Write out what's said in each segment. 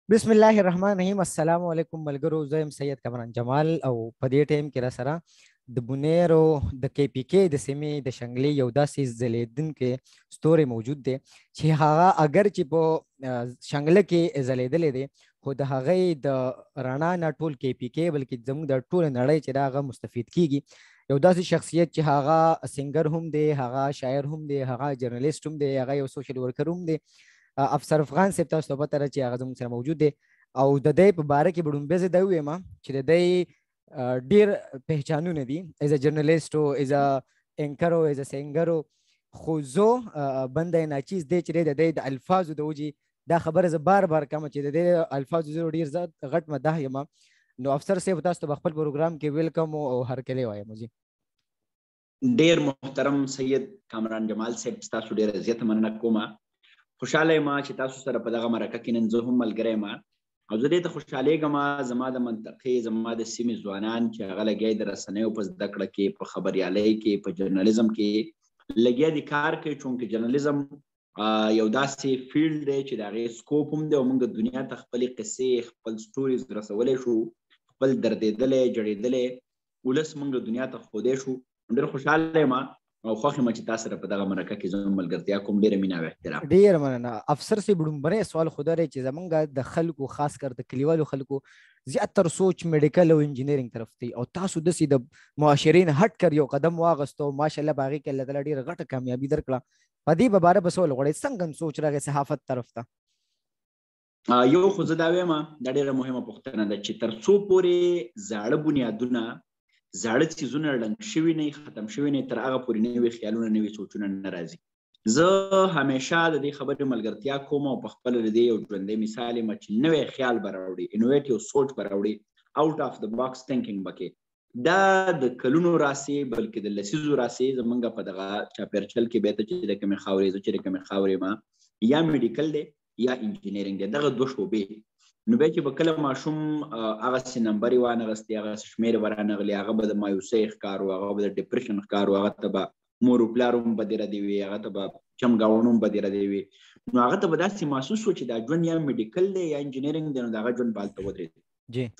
بسم الله الرحمن الرحیم. السلام علیکم ملګرو، زه یم سید کامران جمال او په دې ټایم کې را سره د بونیرو د کې پی کې د سیمې د شنګلې یو داسې ځلېدونکی ستوری موجود دی چې هغه اگر چې په شنګله کې ځلېدلی دی خو د هغې د رڼا نه ټول کې پی کې بلکې زموږ د ټول نړۍ چې دا هغه مستفید کیږي. یو داسې شخصیت چې هغه سنگر هم دی، هغه شاعر هم دی، هغه جرنالیست هم دی، هغه یو سوشل ورکر هم دی. افسر افغان صاحب تاسو ته پته ده چې هغه زموږ سره موجود دی او د دې په باره کې به لومبې زه دا ووایم چې د دې ډېر پهچانونه دي ایز ا جرنالیست او ایز ا اینکر او ایز ا سینګر. خو زه بنده ناچیز دی چې د دې د الفاظو د وجې دا خبره زه بار بار کوم چې د دې الفاظو زه ډېر زیات غټ مداح یم. نو افسر صاحب تاسو ته خپل پروګرام کې ویلکم او هرکلی وایم. ډېر محترم سید کامران جمال صاحب، تاسو ډېره زیاته مننه کوم. خوشاله یم چې تاسو سره په دغه مرکه کې نن زه هم ملګری یم او زه دې ته خوشحالېږم زما د منطقې، زما د سیمې ځوانان چې هغه لګیا د رسنیو په زده کړه کې، په خبریالۍ کې، په جرنالیزم کې لګیا دي کار کوي. چونکې جرنالیزم یو داسې فیلډ دی چې د هغې سکوپ هم دی او موږ د دنیا ته خپلې قصې، خپل سټوریز رسولی شو، خپل دردېدلی جړېدلی ولس موږ د دنیا ته ښودی شو. ډېر خوشحاله یم او خوښ یم چې تاسو سره په دغه مرکه کې زموږ ملګرتیا کوم. ډېره مینه او احترام. ډېره مننه. افسر صاحب لومړنی سوال خو دا دی چې زمونږ د خلکو، خاص کر د کلیوالو خلکو زیاتر سوچ میډیکل او انجینرینګ طرف دی او تاسو داسې د معاشرین هټ کر یو قدم واغستو. ماشاءالله په هغې کې الله تعالی ډېره غټه کامیابي درکړه. په دې باره به څه ولغواړئ؟ څنګه سوچ راغی صحافت طرف ته؟ یو خو زه دا وایم دا ډېره مهمه پوښتنه ده چې تر څو پورې زاړه بنیادونه، زاړه څیزونه ړنګ شوي نه ختم شوي نه، تر هغه پورې نوي خیالونه، نوي سوچونه نه راځي. زه همیشه د دې خبرې ملګرتیا کوم او په خپله د دې یو ژوندی مثال یم چې نوی خیال به راوړي، انوویټیو سوچ به راوړي، آوټ آف د باکس تھینکینګ به کوي. دا د کلونو راسي بلکې د لسیزو راسي. زمونږ په دغه چاپېرچل کې بیته چې د کومې خاورې، زه چې د کومې خاورې ما یا میډیکل دی یا انجینرینګ دی، دغه دوه شعبې. نو بیا چې به کله ماشوم هغسې نمبر یې وانغستې، هغسې شمېرې به رانغلې، هغه به د مایوسۍ ښکار و، هغه به د ډپریشن ښکار و، هغه ته به مور و پلار هم بدې ردې وي، هغه ته به چمګاونه هم بدې ردې وي. نو هغه ته به داسې محسوس و چې دا ژوند یا میډیکل دی یا انجینرینګ دی، نو د هغه ژوند به هلته ودرېد.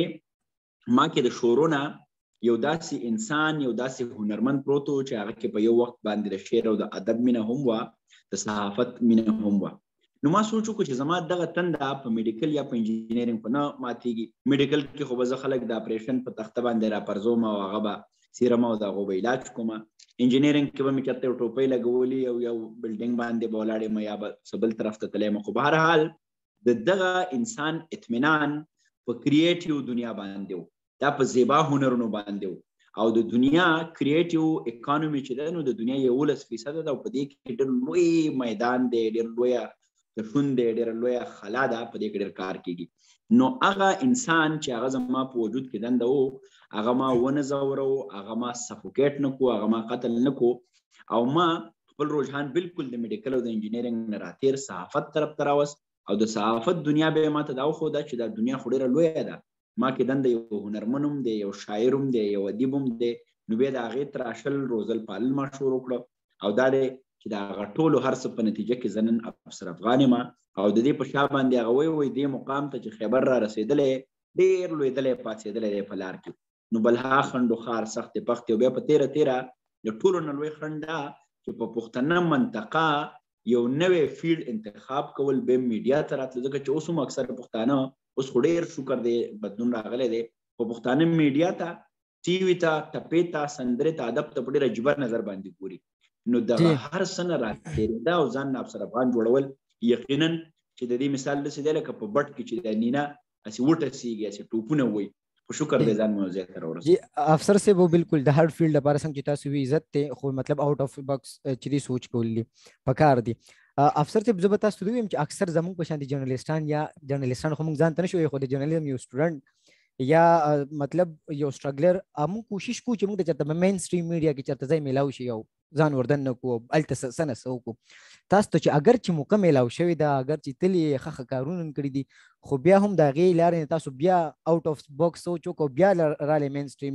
چونکې ما کې د شورو نه یو داسې انسان، یو داسې هنرمند پروت و چې هغه کې په یو وخت باندې د شعر او د ادب مینه هم وه، د صحافت مینه هم وه. نو ما سوچ وکړو چې زما دغه تنده په میډیکل یا په انجینرینګ په نه ماتېږي. میډیکل کې خو به زه خلک د اپریشن په تخته باندې راپرزوم او هغه به سیرم او د هغو به علاج کوم. انجینرینګ کې به مې چېرته یو ټوپۍ لګولي او یو بلډینګ باندې به ولاړ یم یا به څه بل طرف ته تللی یم. خو به هر حال د دغه انسان اطمینان په کریټیو دنیا باندې و، دا په زیبا هنرونو باندې و. او د دنیا کریټیو اکانومي چې ده نو د دنیا 11% ده او په دې کې ډېر لوی میدان دی، ډېر لویه د شونډ دی، ډېره لویه خلا ده، په دې کې ډېر کار کېږي. نو هغه انسان چې هغه زما په وجود کې دنده و، هغه ما ونه ځورو، هغه ما سفوکیټ نه کو، هغه ما قتل نه کو او ما خپل رجحان بالکل د میډیکل او د انجینرینګ نه راتېر صحافت طرف ته راوست. او د صحافت دنیا به یې ما ته دا وښوده چې دا دنیا خو ډېره لویه ده. ما کې دنده یو هنرمن هم دی، یو شاعر هم دی، یو ادیب هم دی. نو بیا د هغې تراشل، روزل، پالل ما شروع کړه او دا دی چې د هغه ټولو هر څه په نتیجه کې زه نن افسر افغان یم او د دې په شا باندې هغه وایي دې مقام ته چې خیبر را رسېدلی، ډېر لوېدلی پاڅېدلی دی په لار کې. نو بلها خنډ و خار سختې پختې او بیا په تېره تېره د ټولو نه لوی خنډ دا چې په پښتنه منطقه یو نوی فیلډ انتخاب کول، بیا میډیا ته راتله. ځکه چې اوس هم اکثر پښتانه، اوس خو ډېر شکر دی بدلون راغلی دی، خو پښتانه میډیا ته، ټي وي ته، ټپې ته، سندرې ته، ادب ته په ډېر عجیبه نظر باندې ګوري. نو دغه هر څه نه راتېرېده او ځان نه افسر افغان جوړول یقینا چې د دې مثال داسې دی لکه په بټ کې چې د نینا هسې وټسېږي، هسې ټوپونه وایي. خو شکر دی ځان موضوع ته راورسېد. افسر صاحب بالکل د هر فیلډ لپاره څنګه چې تاسو وی عزت دی، خو مطلب آوټ اف باکس چې دی سوچ کول دي پکار دي. افسر صاحب زه به تاسو ته ووایم چې اکثر زموږ په شان دي جرنالیستان یا جرنالیستان خو موږ ځان ته نه شو وایو، خو د جرنالیزم یو سټوډنټ یا مطلب یو سټرګلر، موږ کوشش کوو چې موږ ته چېرته مین سټریم میډیا کې چېرته ځای میلاو شي او ځان وردن نه کړو، هلته څه نه څه وکړو. تاسو ته چې اگر چې موقع میلاو شوې ده، اگر چې تل یې ښه کارونه کړي دي، خو بیا هم د هغې لارې نه تاسو بیا آوټ اف باکس سوچ وکړو، بیا رالی مین سټریم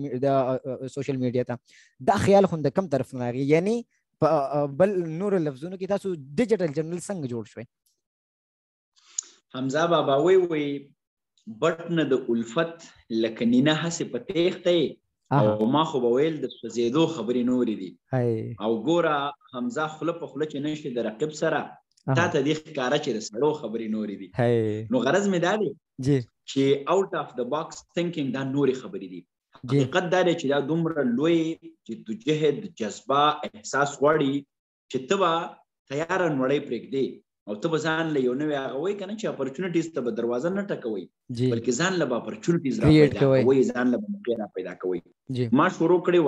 د سوشل میډیا ته، دا خیال خو د کوم طرف نه راغی؟ یعنی په بل نورو لفظونو کې تاسو ډیجیټل جرنل څنګه جوړ شوی؟ حمزه بابا وی بټ نه د الفت لکه نینه هسې په تیښته او ما خو به ویل د سوځېدو خبرې نورې دي او ګوره حمزه خوله په خوله چې نشي د رقیب سره تا ته دې ښکاره چې د سړو خبرې نورې دي. نو غرض مې دا دی چې آوټ اف د باکس تھنکینګ دا نورې خبرې دي. حقیقت دا دی چې دا دومره لوی جدوجهد جذبه احساس غواړي چې ته به تیاره نړۍ پرېږدې او ته به ځان له یو نوی هغه وایي که نه چې اپرچونټیز ته به دروازه نه ټکوئ بلکې ځان له به اپرچونټیز را پیدا کوئ، ځان له به موقع را پیدا کوئ. ما شروع کړې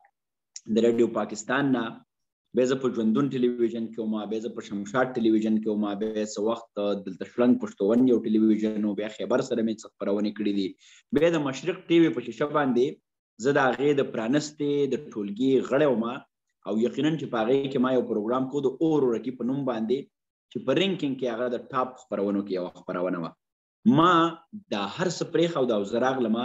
وه د ریډیو پاکستان نه، بیا زه په ژوندون ټلویزیون کې وم، بیا زه په شمشاد ټلویزیون کې وم، بیا څه وخت دلته شلنګ پښتون یو ټلویزیون و، بیا خیبر سره مې څه خپرونې کړي دي، بیا د مشرق ټي وي په شیشه باندې زه د هغې د پرانستې د ټولګي غړی وم او یقینا چې په هغې کې ما یو پروګرام کو د اور ورکي په نوم باندې چې په رینکینګ کې هغه د ټاپ خپرونو کې یوه خپرونه وه. ما دا هر څه پرېښود او زه راغلم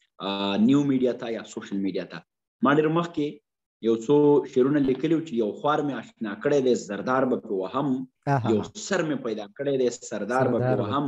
نیو میډیا ته یا سوشل میډیا ته. ما ډېر مخکې یو څو شعرونه لیکلي چې یو خوار مې اشنا کړی دی زردار به پرې وهم، یو سر مې پیدا کړی دی سردار به پرې وهم،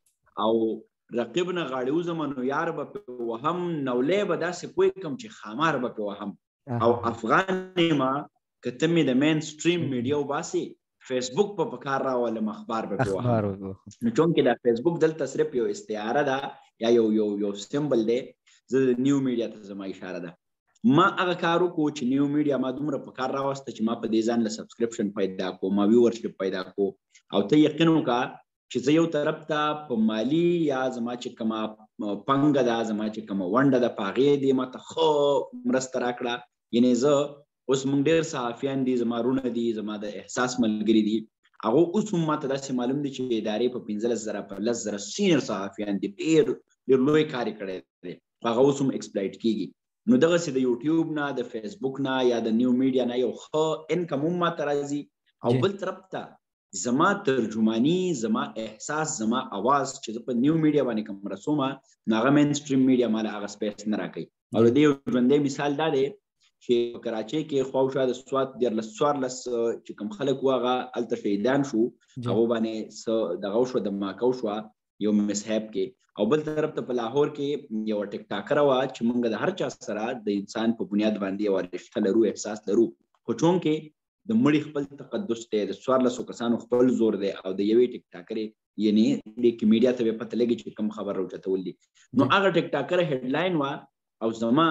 او رقیب نه غاړې وځم نو یار به پرې وهم، نولی به داسې پوه کړم چې خامار به پرې وهم. او افغان ما که ته مې د مین سټریم میډیا وباسې فیسبوک په کار راولم اخبار به پرې وهم. نو چونکې دا فیسبوک دلته صرف یو استعاره ده یا یو سیمبل دی، زه د نیو میډیا ته زما اشاره ده. ما هغه کار وکړو چې نیو میډیا ما دومره په کار راوسته چې ما په دې ځان له سبسکرپشن پیدا کړو، ما ویورشپ پیدا کړو او ته یقین وکړه چې زه یو طرف ته په مالي یا زما چې کومه پنګه ده، زما چې کومه ونډه ده، په هغې دې ما ته ښه مرسته راکړه. یعنې زه اوس موږ ډېر صحافیان دي، زما رونه دي، زما د احساس ملګري دي، هغه اوس هم ما ته داسې معلوم دي چې ادارې په 15,000 په 10,000 سینیر صحافیان دي، ډېر لوی کار یې کړی دی، هغه اوس هم ایکسپلایټ کېږي. نو دغسې د یوټیوب نه، د فیسبوک نه یا د نیو میډیا نه یو ښه انکم هم ما ته راځي، او بل طرف ته زما ترجماني، زما احساس، زما اواز چې زه په نیو میډیا باندې کوم رسومه نو هغه مین سټریم میډیا ما له هغه سپیس نه راکوي. او د دې یو ژوندی مثال دا دی چې په کراچۍ کې خواوشا د سوات 14 چې کوم خلک وو هغه هلته شهیدان شو، هغو باندې څه دغه وشوه، دماکه وشوه یو مسحب کې. او بل طرف ته په لاهور کې یوه ټیک ټاکره وه چې موږ د هر چا سره د انسان په بنیاد باندې یوه رشته لرو، احساس لرو، خو چونکې د مړي خپل تقدس دی، د 1400 کسانو خپل زور دی، او د یوې ټیک ټاکرې یعنې دې کې میډیا ته به پته لګي چې کوم خبر راوچتول دي. نو هغه ټیک ټاکره هیډلاین وه او زما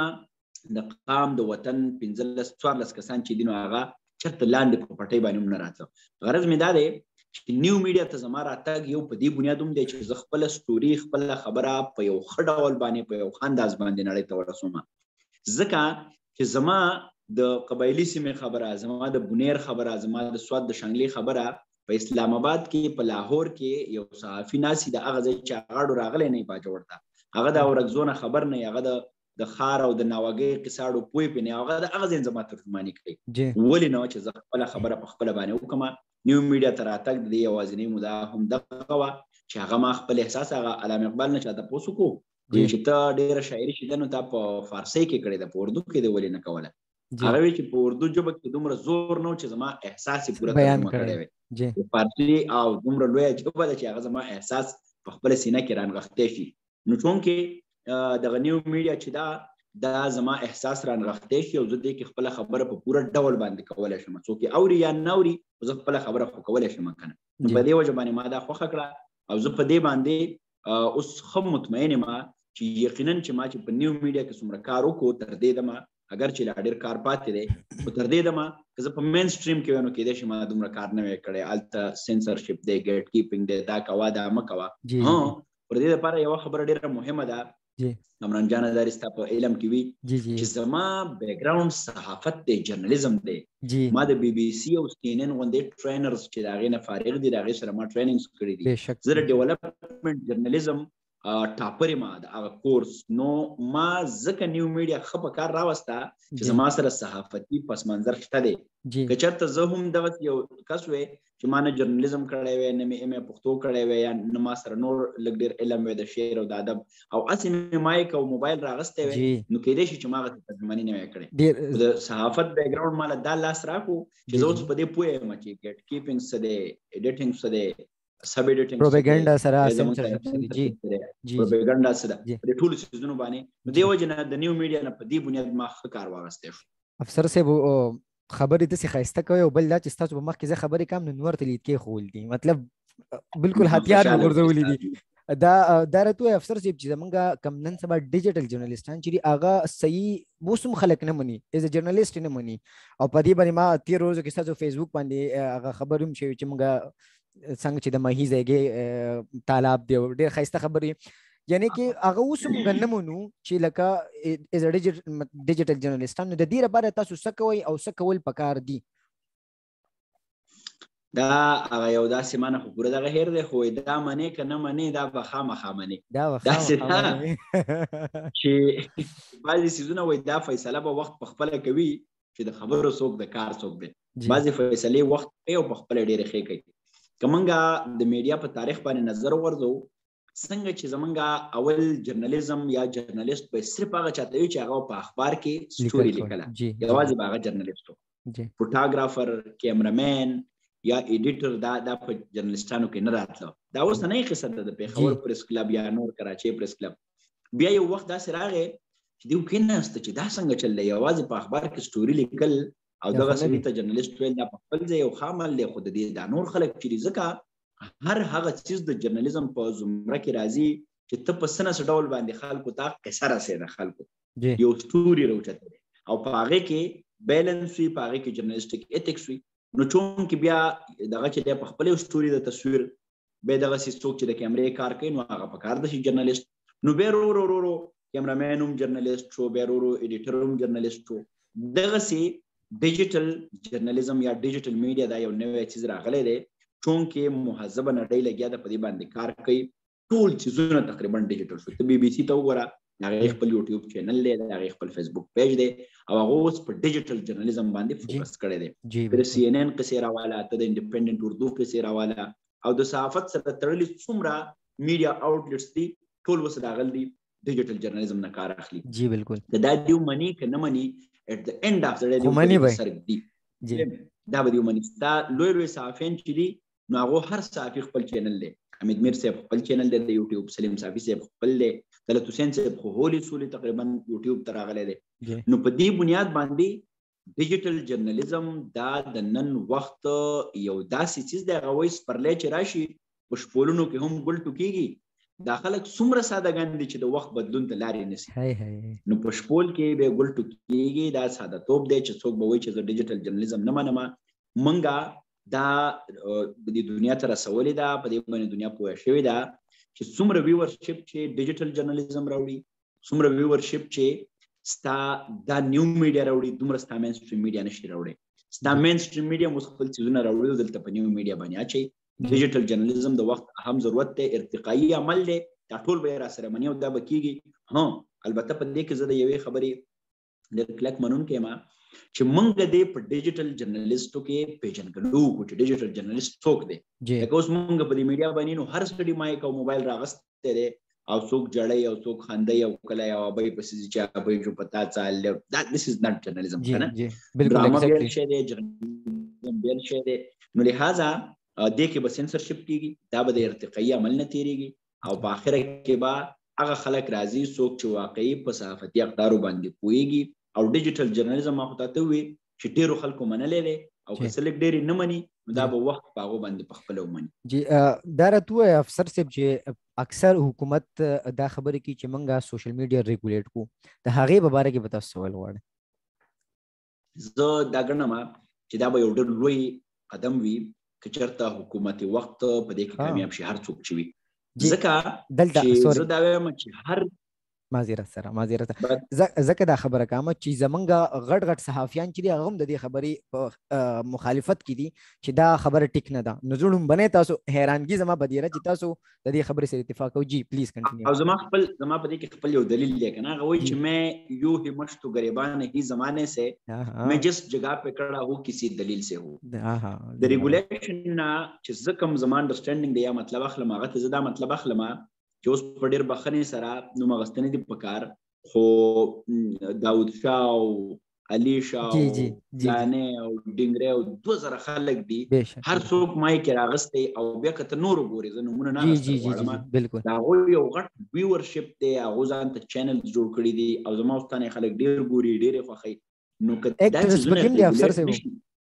د قام د وطن 15-14 کسان چې دي نو هغه چېرته لاندې په پټۍ باندې هم نه راته. غرض مې دا دی چې نیو میډیا ته زما راتګ یو په دې بنیاد هم دی چې زه خپله سټوري، خپله خبره په یو ښه ډول باندې، په یو ښه انداز باندې نړۍ ته ورسوم، ځکه چې زما د قبایلي سیمې خبره، زما د بنیر خبره، زما د سوات د شانګلې خبره په اسلام آباد کې، په لاهور کې یو صحافي ناسي د هغه ځای چې هغه راغلی نه یې باجوړ ته، هغه د اورکزونه خبر نه، هغه د خار او د ناوګۍ قصاړو پوی پې نه، هغه د هغه ځای زما ترجماني کوي. ولې نه چې زه خپله خبره په خپله باندې وکړم. نیو میډیا ته راتګ د دې یوازینۍ موده هم دغه وه چې هغه ما خپل احساس هغه علامه اقبال نه چا تپوس وکړو چې ته ډېره شاعري چې ده نو تا په فارسۍ کې کړې ده، په اردو کې دې ولې نه کوله؟ هغه وایي چې په اردو ژبه کې دومره زور نه و چې زما احساس یې پوره ترجمه کړی وی. د فارسي او دومره لویه ژبه ده چې هغه زما احساس په خپله سینه کې رانغښتی شي. نو چونکې دغه نیو میډیا چې دا زما احساس رانغښتی شي او زه دې کې خپله خبره په پوره ډول باندې کولی شم، څوک یې اوري یا نه اوري، زه خپله خبره خو کولی شم که نه. نو په دې وجه باندې ما دا خوښه کړه او زه په دې باندې اوس ښه مطمئن یم چې یقینا چې ما چې په نیو میډیا کې څومره کار وکړو تر دې دمه، اگر چې لا ډېر کار پاتې دی، خو تر دې دمه که زه په مین سټریم کې وای نو کېدای شي ما دومره کار نه وی کړی، هلته سینسرشپ دی، ګیټ کیپینګ دی، دا کوه دا مه کوه. پر دې لپاره یوه خبره ډېره مهمه ده، عمران جانه دا ستا په علم کې وي چې زما بیکګراوند صحافت دی، جرنالیزم دی. ما د بی بي سي او CNN غوندې ټرینرز چې د هغې نه فارغ دي د هغې سره ما ټریننګز کړي دي، زه د ډیولپمنټ جرنالیزم ټاپر یم د هغه کورس. نو ما ځکه نیو میډیا ښه په کار راوسته چې زما سره صحافتي پس منظر شته دی. که چېرته زه هم دغسې یو کس وی چې ما نه جرنالیزم کړی وی، نه مې MA پښتو کړی وی، یا نه ما سره نور لږ ډېر علم وی د شعر او د ادب، او هسې مې مایک او موبایل راغستی وی، نو کېدای شي چې ما هغسې ترجماني نه وی کړې. د صحافت بیکګراونډ ما له دا لاس راکړو چې زه اوس په دې پوه یم چې ګیټ کیپینګ څه دی، ایډیټینګ څه دی، سب ایډیټینګ پروپاګاندا سره سنسرشپ سره جی پروپاګاندا سره د ټول سيزونو باندې دیو جن د نیو میډیا نه په دې بنیاد ما کار واغسته شو. افسر صاحب خبرې د څه خاسته کوي او بل دا چې تاسو په مخ کې زه خبرې کم نور ته لید کې خول دي مطلب بالکل هتیار وګرځولې دي دا راته افسر صاحب چې زمونږه کم نن سبا ډیجیټل جرنالستان چې هغه صحیح موسم خلک نه مني ایز ا جرنالست نه مني او په دې باندې ما 13 ورځې کې تاسو فیسبوک باندې هغه خبروم شوی چې مونږه څنګه چې د ماهی ځایګي طالب دی ډېر خاسته خبرې یعنی چې هغه اوس مونږ نه منو چې لکه ایز ا ډیجیټل جرنالستان د دې لپاره تاسو څه کوئ او څه کول پکار دي؟ دا هغه یو داسې معنی خو پوره دغه هیر دی خو دا منې که نه منې دا به خامخا منې چې بعضې څیزونه وایي دا فیصله به وخت په خپله کوي چې د خبرو څوک د کار څوک دی. بعضې فیصلې وخت کوي او په خپله ډېرې ښې کوي. که موږ د میډیا په تاریخ باندې نظر وغورځو څنګه چې زمونږ اول جرنالیزم یا جرنالیست به صرف هغه چاته وي چې هغه په اخبار کې سټوري لیکله یوازې به هغه جرنالیست و. فوټاګرافر کیمرامین یا ایډیټر دا په جرنالستانو کې نه راتله. دا اوس نه قصه ده د پیښور پریس کلب یا نور کراچۍ پریس کلب. بیا یو وخت داسې راغی چې دوی کېناسته چې دا څنګه چل دی یوازې په اخبار کې سټوري لیکل او دغه سړي ته جرنالیست ویل دا په خپل ځای یو ښه عمل دی خو د دې دا نور خلک چې دي ځکه هر هغه څیز د جرنالیزم په زمره کې راځي چې ته په څه نه څه ډول باندې خلکو ته قصه رسوي د خلکو یو سټوري راوچته دی او په هغې کې بیلنس وي په هغې کې جرنالیسټیک ایتکس وي. نو چون کې بیا دغه چې دی په خپل یو سټوري د تصویر بیا دغسې څوک چې د کیمرې کار کوي نو هغه په کار د شي جرنالیست نو بیا ورو کیمرامین هم جرنالیست شو بیا ورو ایډیټر هم جرنالیست شو. دغسې ډیجیټل جرنالیزم یا ډیجیټل میډیا دا یو نوی چیز راغلی دی چون کې مهذبه نړۍ لګیا ده په دې باندې کار کوي ټول چیزونه تقریبا ډیجیټل شو. ته بي بي سي ته وګوره هغه خپل یوټیوب چینل دی هغه خپل فیسبوک پیج دی او هغه اوس په ډیجیټل جرنالیزم باندې فوکس کړی دی. پر سی ان ان قصې راواله ته د انډیپندنت اردو قصې راواله او د صحافت سره تړلي څومره میډیا اوټلیټس دي ټول اوس راغلي دي ډیجیټل جرنالیزم نه کار اخلي. جی بالکل دا دیو منی که نه منی at the end of the day دیو سرک دی دا به دیو منی. دا لوی صحافین چې دي نو هغه هر صحافي خپل چینل دی. حمید میر صاحب خپل چینل دی د یوټیوب. سلیم صافي صاحب خپل دی. دلت حسین صاحب خو هولي سولي تقریبا یوټیوب ته راغلی دی. نو په دې بنیاد باندې ډیجیټل جرنالیزم دا د نن وخت یو داسې چیز دی هغه وایي سپرلی چې راشي په شپولونو کې هم ګل ټوکېږي. دا خلک څومره سادهګان دي چې د وخت بدلون ته لارې نیسي. نو په شپول کې به ګل ټوکېږي. دا ساده توب دی چې څوک به وایي چې زه ډیجیټل جرنالیزم نه منم. منګه دا د دنیا ته رسولې ده په دې باندې دنیا پوهه شوې ده چې څومره ویورشپ چې ډیجیټل جرنالیزم راوړي څومره ویورشپ چې ستا دا نیو میډیا راوړي دومره ستا مین سټریم میډیا نشي راوړي. ستا مین سټریم میډیا اوس خپل څیزونه راوړي دلته په نیو میډیا باندې اچوي. ډیجیټل جرنالیزم د وخت اهم ضرورت دی ارتقایي عمل دی دا ټول به یې راسره مني او دا به کېږي. البته په دې کې زه د یوې خبرې ډېر کلک منونکی یم چې موږ دې په ډیجیټل جرنالیستو کې پیژنګلو کو چې ډیجیټل جرنالیست څوک دی. لکه اوس موږ په دې میډیا باندې نو هر سړي مایک او موبایل راغستی دی او څوک جړی او څوک خندی او کله یو ابۍ پسې ځي چې ابۍ جو پتا څال دس از ناٹ جرنالیزم کنه ډراما بل شی دی جرنالیزم بل شی دی. نو لہذا دې کې به سنسرشپ کېږي دا به د ارتقایي عمل نه تېرېږي او په آخره کې به هغه خلک راځي څوک چې واقعي په صحافتي اقدارو باندې پوهېږي او ډیجیټل جرنالیزم ما خو ته وي چې ډېرو خلکو منلی دی او که څه لږ ډېرې نه مني نو دا به وخت په هغو باندې په خپله ومني. جی دا راته ووایه افسر صاحب چې اکثر حکومت دا خبرې کوي چې موږ سوشل میډیا ریګولیټ کړو د هغې په باره کې به تاسو څه ویل غواړئ؟ زه دا ګڼم چې دا به یو ډېر لوی قدم وي که چېرته حکومت وخت په دې کې کامیاب شي هر څوک چې وي. ځکه چې زه دا وایم چې هر معذرت ځکه دا خبره کوم چې زمونږ غټ غټ صحافیان چې دي هغه هم د دې خبرې په مخالفت کې دي چې دا خبره ټیک نه ده. نو زه لومبنی تاسو حیرانګي زما بدیره چې تاسو د دې خبرې سره اتفاق کوئ. جی پلیز کنټینیو. او زما په دې کې خپل یو دلیل دی که نه هغه وایي چې میں یو ہمت تو گریبان ہی زمانے سے میں جس جگہ پہ کھڑا ہوں کسی دلیل سے ہوں. د ریګولیشن نه چې زه کوم زما انډرسټینډینګ دی یا مطلب اخلم هغه ته زه دا مطلب اخلم چې اوس په ډېر بخښنې سره نوم اخیستنې دي په کار خو داود شاه او علیشا جی او جی جی فلانې او ډنګرې او 2000 خلک دي بېشک هر څوک مایک یې راغستی او بیا که ته نور وګورې زه نومونه نه جی اخیستل جی جی جی غواړم بالکل د هغوی یو غټ ویورشپ دی هغو ځان ته چینلز جوړ کړي دي او زما استانې خلک ډېر ګوري ډېر یې خوښوي نو که دا ایکټرز څیزونه بکیم دي افسر ریګولیټ صاحب نشي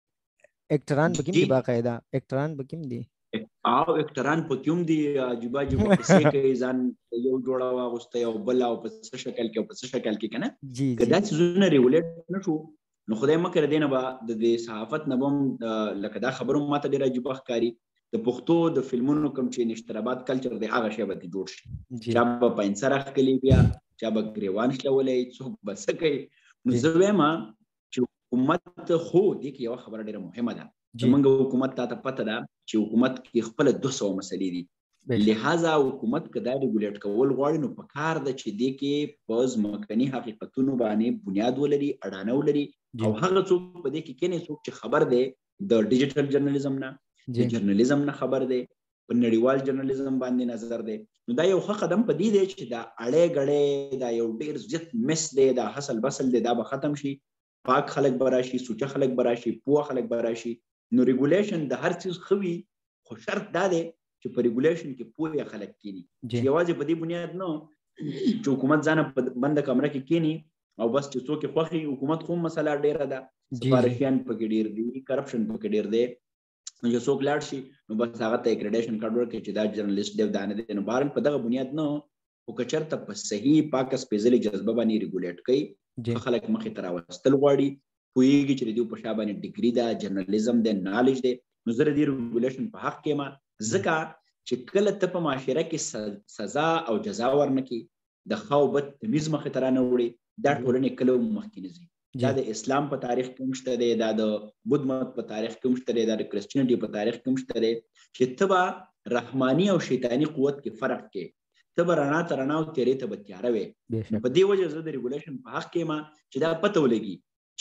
ایکټران بکیم جی دي باقاعده ایکټران بکیم دي او اکټران پکې هم دي عجیبه عجیبه قصې کوي ځان یو جوړه واغوستی او بل او په څه شکل کې او په څه شکل کې که نه جی که جی دا څیزونه ریګولیټ نه شو نو خدای مکړه دی نه به د دې صحافت نه به هم لکه دا خبره هم ماته ډېره عجیبه ښکاري د پښتو د فلمونو کوم چې نشتراباد کلچر دی هغه شی به ترې جوړ شي چا به پاینسر اخلي بیا چا به ګریوان شلولی څوک به څه کوي نو زه وایم چې حکومت خو دې کې یوه خبره ډېره مهمه ده زمونږ حکومت تا ته پته ده چې حکومت کې خپله 200 مسلې دي لہذا حکومت که دا ریګولیټ کول غواړي نو په کار ده چې دې کې په ځمکني حقیقتونو باندې بنیاد ولري اډانه ولري او هغه څوک په دې کې کینې څوک چې خبر دی د ډیجیټل جرنالیزم نه د جرنالیزم نه خبر دی په نړیوال جرنالیزم باندې نظر دی نو دا یو ښه قدم په دې دی چې دا اړې ګړې دا یو ډېر زیات مس دی دا حسل بسل دی دا به ختم شي پاک خلک به راشي سوچه خلک به راشي پوه خلک به راشي نو ریګولیشن د هر څیز ښه وي خو شرط دا دی چې په ریګولیشن کې پوهه خلک کینی چې یوازې په دې بنیاد نه چې حکومت ځان په بنده کمره کې کینی او بس چې څوک خوخي حکومت خو مسله ډیره ده سفارشیان پکې ډیر دي کرپشن پکې ډیر دی نو چې څوک لاړ شي نو بس هغه ته اکریډیشن کارت ورکړي چې دا جرنالیست دی دا نه دی نو بهرحال په دغه بنیاد نه خو که چېرته په صحیح پاکه سپېڅلې جذبه باندې ریګولیټ کوي خلک مخې ته راوستل غواړي پوهېږي چې د دوی په شا باندې ډیګري ده جرنالیزم دی نالج دی نو زه د دې ریګولیشن په حق کې یم ځکه چې کله ته په معاشره کې سزا او جزا ورنکړي د ښه او بد تمیز مخې ته رانه دا ټولنې کله هم مخکې نه ځي دا د اسلام په تاریخ کې هم شته دی دا د بودھ مت په تاریخ کې هم شته دی دا د کرسچینټي په تاریخ کې هم شته دی چې ته به رحماني او شیطاني قوت کې فرق کې ته به رڼا ته رڼا او تیرې ته به تیاره وې په دې وجه زه د ریګولیشن په حق کې یم چې دا پته ولګي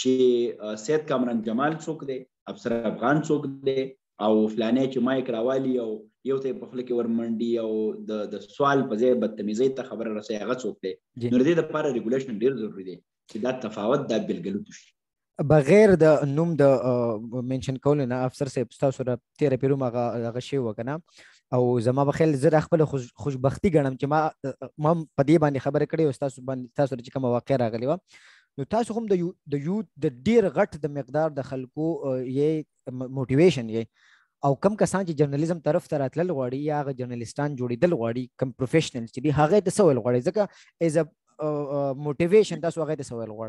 چې سید کامران جمال څوک دی افسر افغان څوک دی او فلانې چې مایک راوالي او یو ته په خوله کې ورمنډي او د سوال په ځای بدتمیزۍ ته خبره رسوي هغه څوک دی نو د دې دپاره ریګولیشن ډېر ضروري دی چې دا تفاوت دا بېلګلوتو شي بغیر د نوم د منشن کولو نه افسر صاحب ستاسو سره تېره پیروم هغه شی وه که نه او زما په خیال زه د خپله خوشبختي ګڼم چې ما په دې باندې خبره کړې وه ستاسو سره چې کومه واقع راغلې وه نو تاسو هم د یوت د ډیر غټ د مقدار د خلکو یې موټیویشن یې او کم کسان چې جرنالیزم طرف ته راتلل غواړي یا هغه جرنالیستان جوړېدل غواړي کم پروفیشنل چې دي هغه ته څه ویل غواړي ځکه ایز ا موټیویشن تاسو هغه ته څه ویل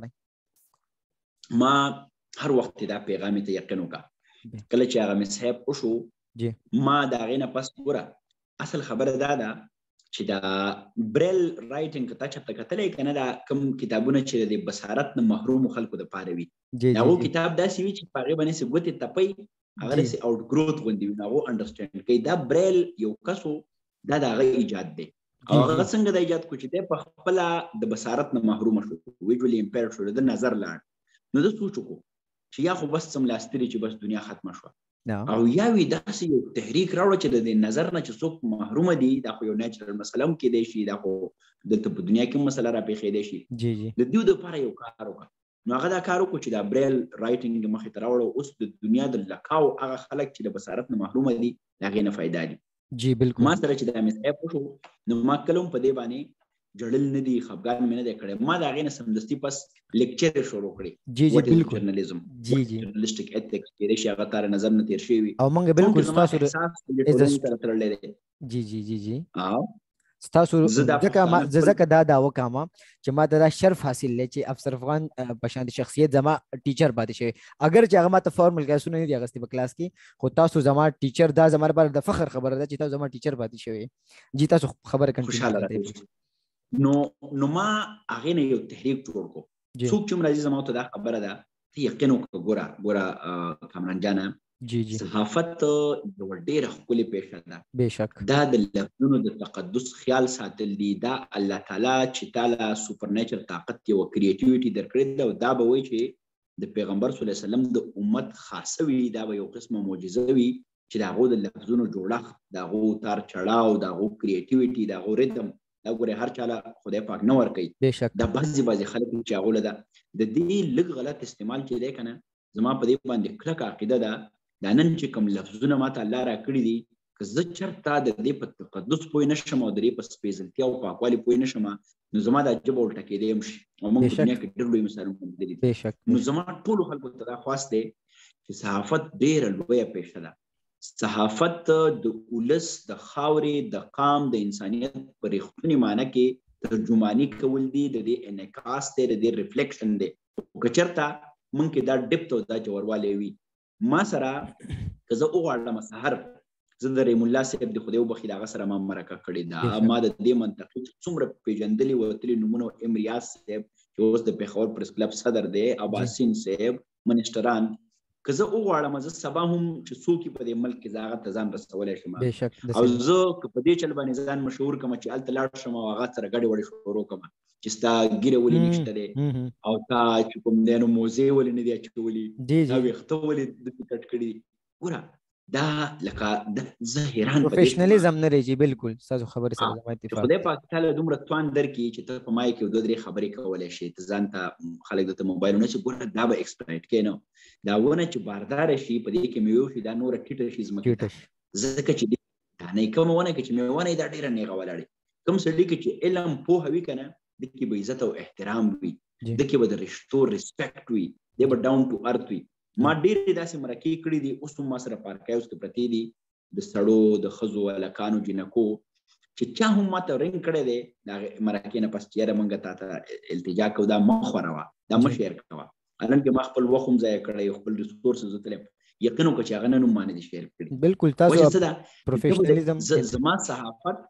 غواړئ ما هر وخت دا پیغام ته یقین وکړه کله چې هغه مصحف وشو ما د هغې نه پس ګوره اصل خبره دا ده چې دا بریل رایټینګ که تا چېرته کتلی که نه دا کوم کتابونه چې د بصارت نه محرومو خلکو دپاره وي د هغو کتاب داسې وي چې په هغې باندې چې ګوتې تپی هغه داسې آوټ ګروت غوندې وي نو هغو انډرسټینډ کوي دا بریل یو کس و دا د هغه ایجاد دی او هغه څنګه د ایجاد کړو چې دی په خپله د بصارت نه محرومه شو ویجولي امپیرډ شو د نظر لاړ نو ده سوچ وکړو چې یا خو بس څملاستلي چې بس دنیا ختمه شوه او یا وی داسې یو تحریک راوړه چې د دې نظر نه چې څوک محرومه دي دا خو یو نیچرل مسله هم کیدی شي دا خو دلته په دنیا کې هم مسله راپېښېدی شي د دوی دپاره یو کار وکړه نو هغه دا کار وکړو چې دا بریل رایټینګ مخې ته راوړو اوس د دنیا د لکاو هغه خلک چې د بصارت نه محرومه دي د هغې نه فایده دي ما سره چې دا مصحف وشو نو ما کله هم په دې باندې جړل نه دي خفګان مې نه دی کړی ما د هغې نه سمدستي پس لیکچر یې شروع کړې جرنالیزم جرنالیسټک ایتکس کېدای شي هغه تاره نظر نه تېر شوي او موږ بالکل ستاسو ټولنې سره تړلی دی ستاسو ځکه دا دعوه کوم چې ما ته دا شرف حاصل دی چې افسر افغان په شان شخصیت زما ټیچر پاتې شوی اگر چې هغه ما ته فارمل کلاسونه نه دي اخیستي په کلاس کې خو تاسو زما ټیچر دا زما لپاره د فخر خبره ده چې تاسو زما ټیچر پاتې شوی جی تاسو خبره کنټینیو کړئ نو ما هغې نه یو تحریک جوړ کړو څوک چې هم راځي زما ته دا خبره ده ته یقین وکړه ګوره کامران جانه صحافت یوه ډېره ښکلې پیشه ده دا د لفظونو د تقدس خیال ساتل دي دا الله تعالی چې تا له سوپرنیچر طاقت یوه کریټیویټي درکړې ده او دا به وایي چې د پیغمبر صلی الله علیه وسلم د امت خاصه وي دا به یو قسمه معجزه وي چې د هغو د لفظونو جوړښت د هغو تار چړاو د هغو کریټیویټي د هغو ریتم دا ګوره هر چاله خدای پاک نه ورکوي دا بعضې خلک چې هغو له ده د دې لږ غلط استعمال چې دی که نه زما په دې باندې کلکه عقیده ده دا نن چې کوم لفظونه ماته الله راکړي دي که زه چېرته د دې په تقدس پوه نه شم او د دې په سپېڅلتیا او پاکوالي پوه نه شم نو زما دا ژبه ولټه کېدی هم شي او موږ په دنیا کې ډېر لوی مثالونه لیدلي دي نو زما ټولو خلکو ته دا خواست دی چې صحافت ډېره لویه پیشه ده صحافت د ولس د خاورې د قام د انسانیت په رښتونې معنی کې ترجماني کول دي د دې انعکاس دی د دې ریفلیکشن دی که چېرته موږ کې دا ډپت او دا ژوروالی وي ما سره که زه وغواړم سهار زه د رحیم الله صاحب د خدای وبخښي د هغه سره ما مرکه کړې ده ما د دې منطقې څومره پېژندلي وتلي نومونه ام ریاض صاحب چې اوس د پېښور پریس کلب صدر دی عباسین صاحب منسټران که زه وغواړم زه سبا هم چې څوک په دې ملک کې زه هغه ته ځان رسولی شم او زه که په دې چل باندې ځان مشهور کړم چې هلته لاړ شم او هغه سره ګډې وړې شروع کړم چې ستا ګیره ولې نشته دی او تا چې کوم دی نو موزې ولې نه دی اچولي دا ویښته ولې داسې کټ کړي دي ګوره دا لکه زه حیران پروفیشنالیزم نه رهیږي بالکل ستاسو خبرې سره زما اتفاق خدای پاک تعالی دومره توان درکړي چې ته په مایک کې دوه درې خبرې کولی شي ته ځان ته خلک درته موبایلونه چې ګوره دا به ایکسپلایټ کوي نه دا ونه چې بارداره شي په دې کې میوه شي دا نوره ټیټه شي ځمکې ته ځکه چې دانې کومه ونه کې چې میوه نه دا ډېره نیغه ولاړې کوم سړي کې چې علم پوهه وي که نه دې کې به عزت او احترام وي دې کې به د رشتو ریسپیکټ وي دې به ډاون ټو ارث وي ما ډېرې داسې مرکې کړي دي اوس هم ما سره پارکای اوس کې پرتې دي د سړو د ښځو هلکانو جنکو چې چا هم ماته رنګ کړی دی د هغې مرکې نه پس چې یاره موږ تا ته التجا کوو دا مه خوروه دا مه شیر کوه الان کې ما خپل وخت هم ضایع کړی خپل ریسورسز تلم یقین وکړه چې هغه نن هم ما نه دي شیر کړي بالکل تاسو پروفیشنالیزم زما صحافت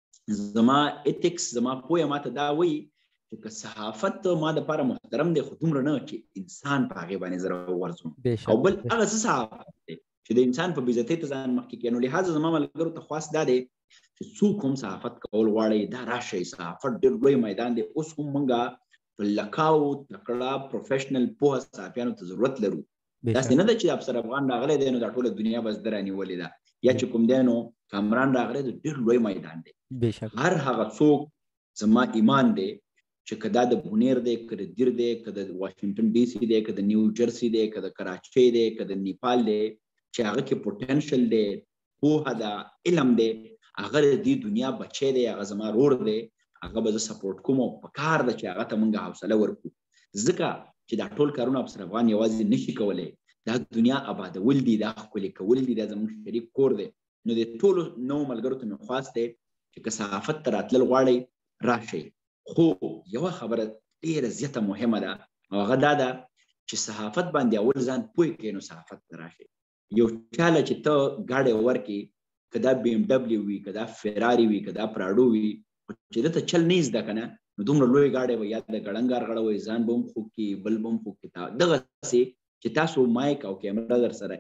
زما ایتکس زما پوهه ماته دا وایي که صحافت ما دپاره محترم دی خو دومره نه چې انسان په هغې باندې زه راوغورځوم او بل هغه څه صحافت دی چې د انسان په بېعزتۍ ته ځان مخکې کړي نو لحاظه زما ملګرو ته خواست دا دی چې څوک هم صحافت کول غواړئ دا راشئ صحافت ډېر لوی میدان دی اوس هم موږ په لکاو تکړه پروفیشنل پوهه صحافیانو ته ضرورت لرو داسې نه ده چې افسر افغان راغلی دی نو دا ټوله دنیا بس ده رانیولې ده یا چې کوم دی نو کامران راغلی دی ډېر لوی میدان دی هر هغه څوک زما ایمان دی چې که دا د بونیر دی که د دیر دی که د واشنګټن ډي سي دی که د نیو جرسي دی که د کراچۍ دی که د نیپال دی چې هغه کې پوټنشل دی پوهه ده علم دی هغه د دې دنیا بچی دی هغه زما رور دی هغه به زه سپورټ کوم او په کار ده چې هغه ته موږ حوصله ورکړو ځکه چې دا ټول کارونه افسر افغان یوازې نشي کولی دا دنیا آبادول دي دا ښکلې کول دي دا زموږ شریک کور دی نو د ټولو نوو ملګرو ته مې خواست دی چې که صحافت ته راتلل غواړئ راشئ خو یوه خبره ډېره زیاته مهمه ده او هغه دا ده چې صحافت باندې اول ځان پوه کړئ نو صحافت ته راشئ یو چاله چې ته ګاډی ورکړي که دا بي ام ډبلیو وي که دا فراري وي که دا پراډو وي چې دته چل نه زده که نه نو دومره لوی ګاډی به یا د ګړنګار غړوئ ځان به هم خوږ کړي بل به هم خوږ کړي دغسې چې تاسو مایک او کیمره در سره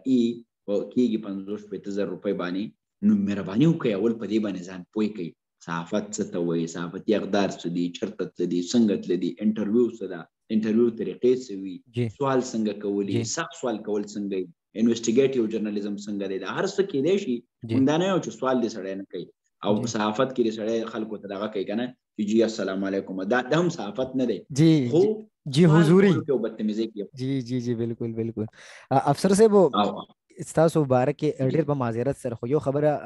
کېږي 50-50 روپۍ باندې نو مهرباني وکړئ اول په دې باندې ځان پوه کړئ صحافت څه ته وایي صحافتي اقدار څه دي چېرته څه دي څنګه تللی دي انټرویو څه ده انټرویو طریقې څه وي سوال څنګه کولی سخت سوال کول څنګه وي انویسټیګیټیو جرنالیزم څنګه دی دا هر څه کیدی شي همدا نه یو چې سوال دې سړی نه کوي او په صحافت کې دې سړی خلکو ته دغه کوي که نه چې جی السلام علیکم دا هم صحافت نه دی خو جی حضوري بدتمیزۍ کوي جی جی بالکل بالکل افسر صاحب ستاسو باره کې ډېر په معذرت سره خو یو خبره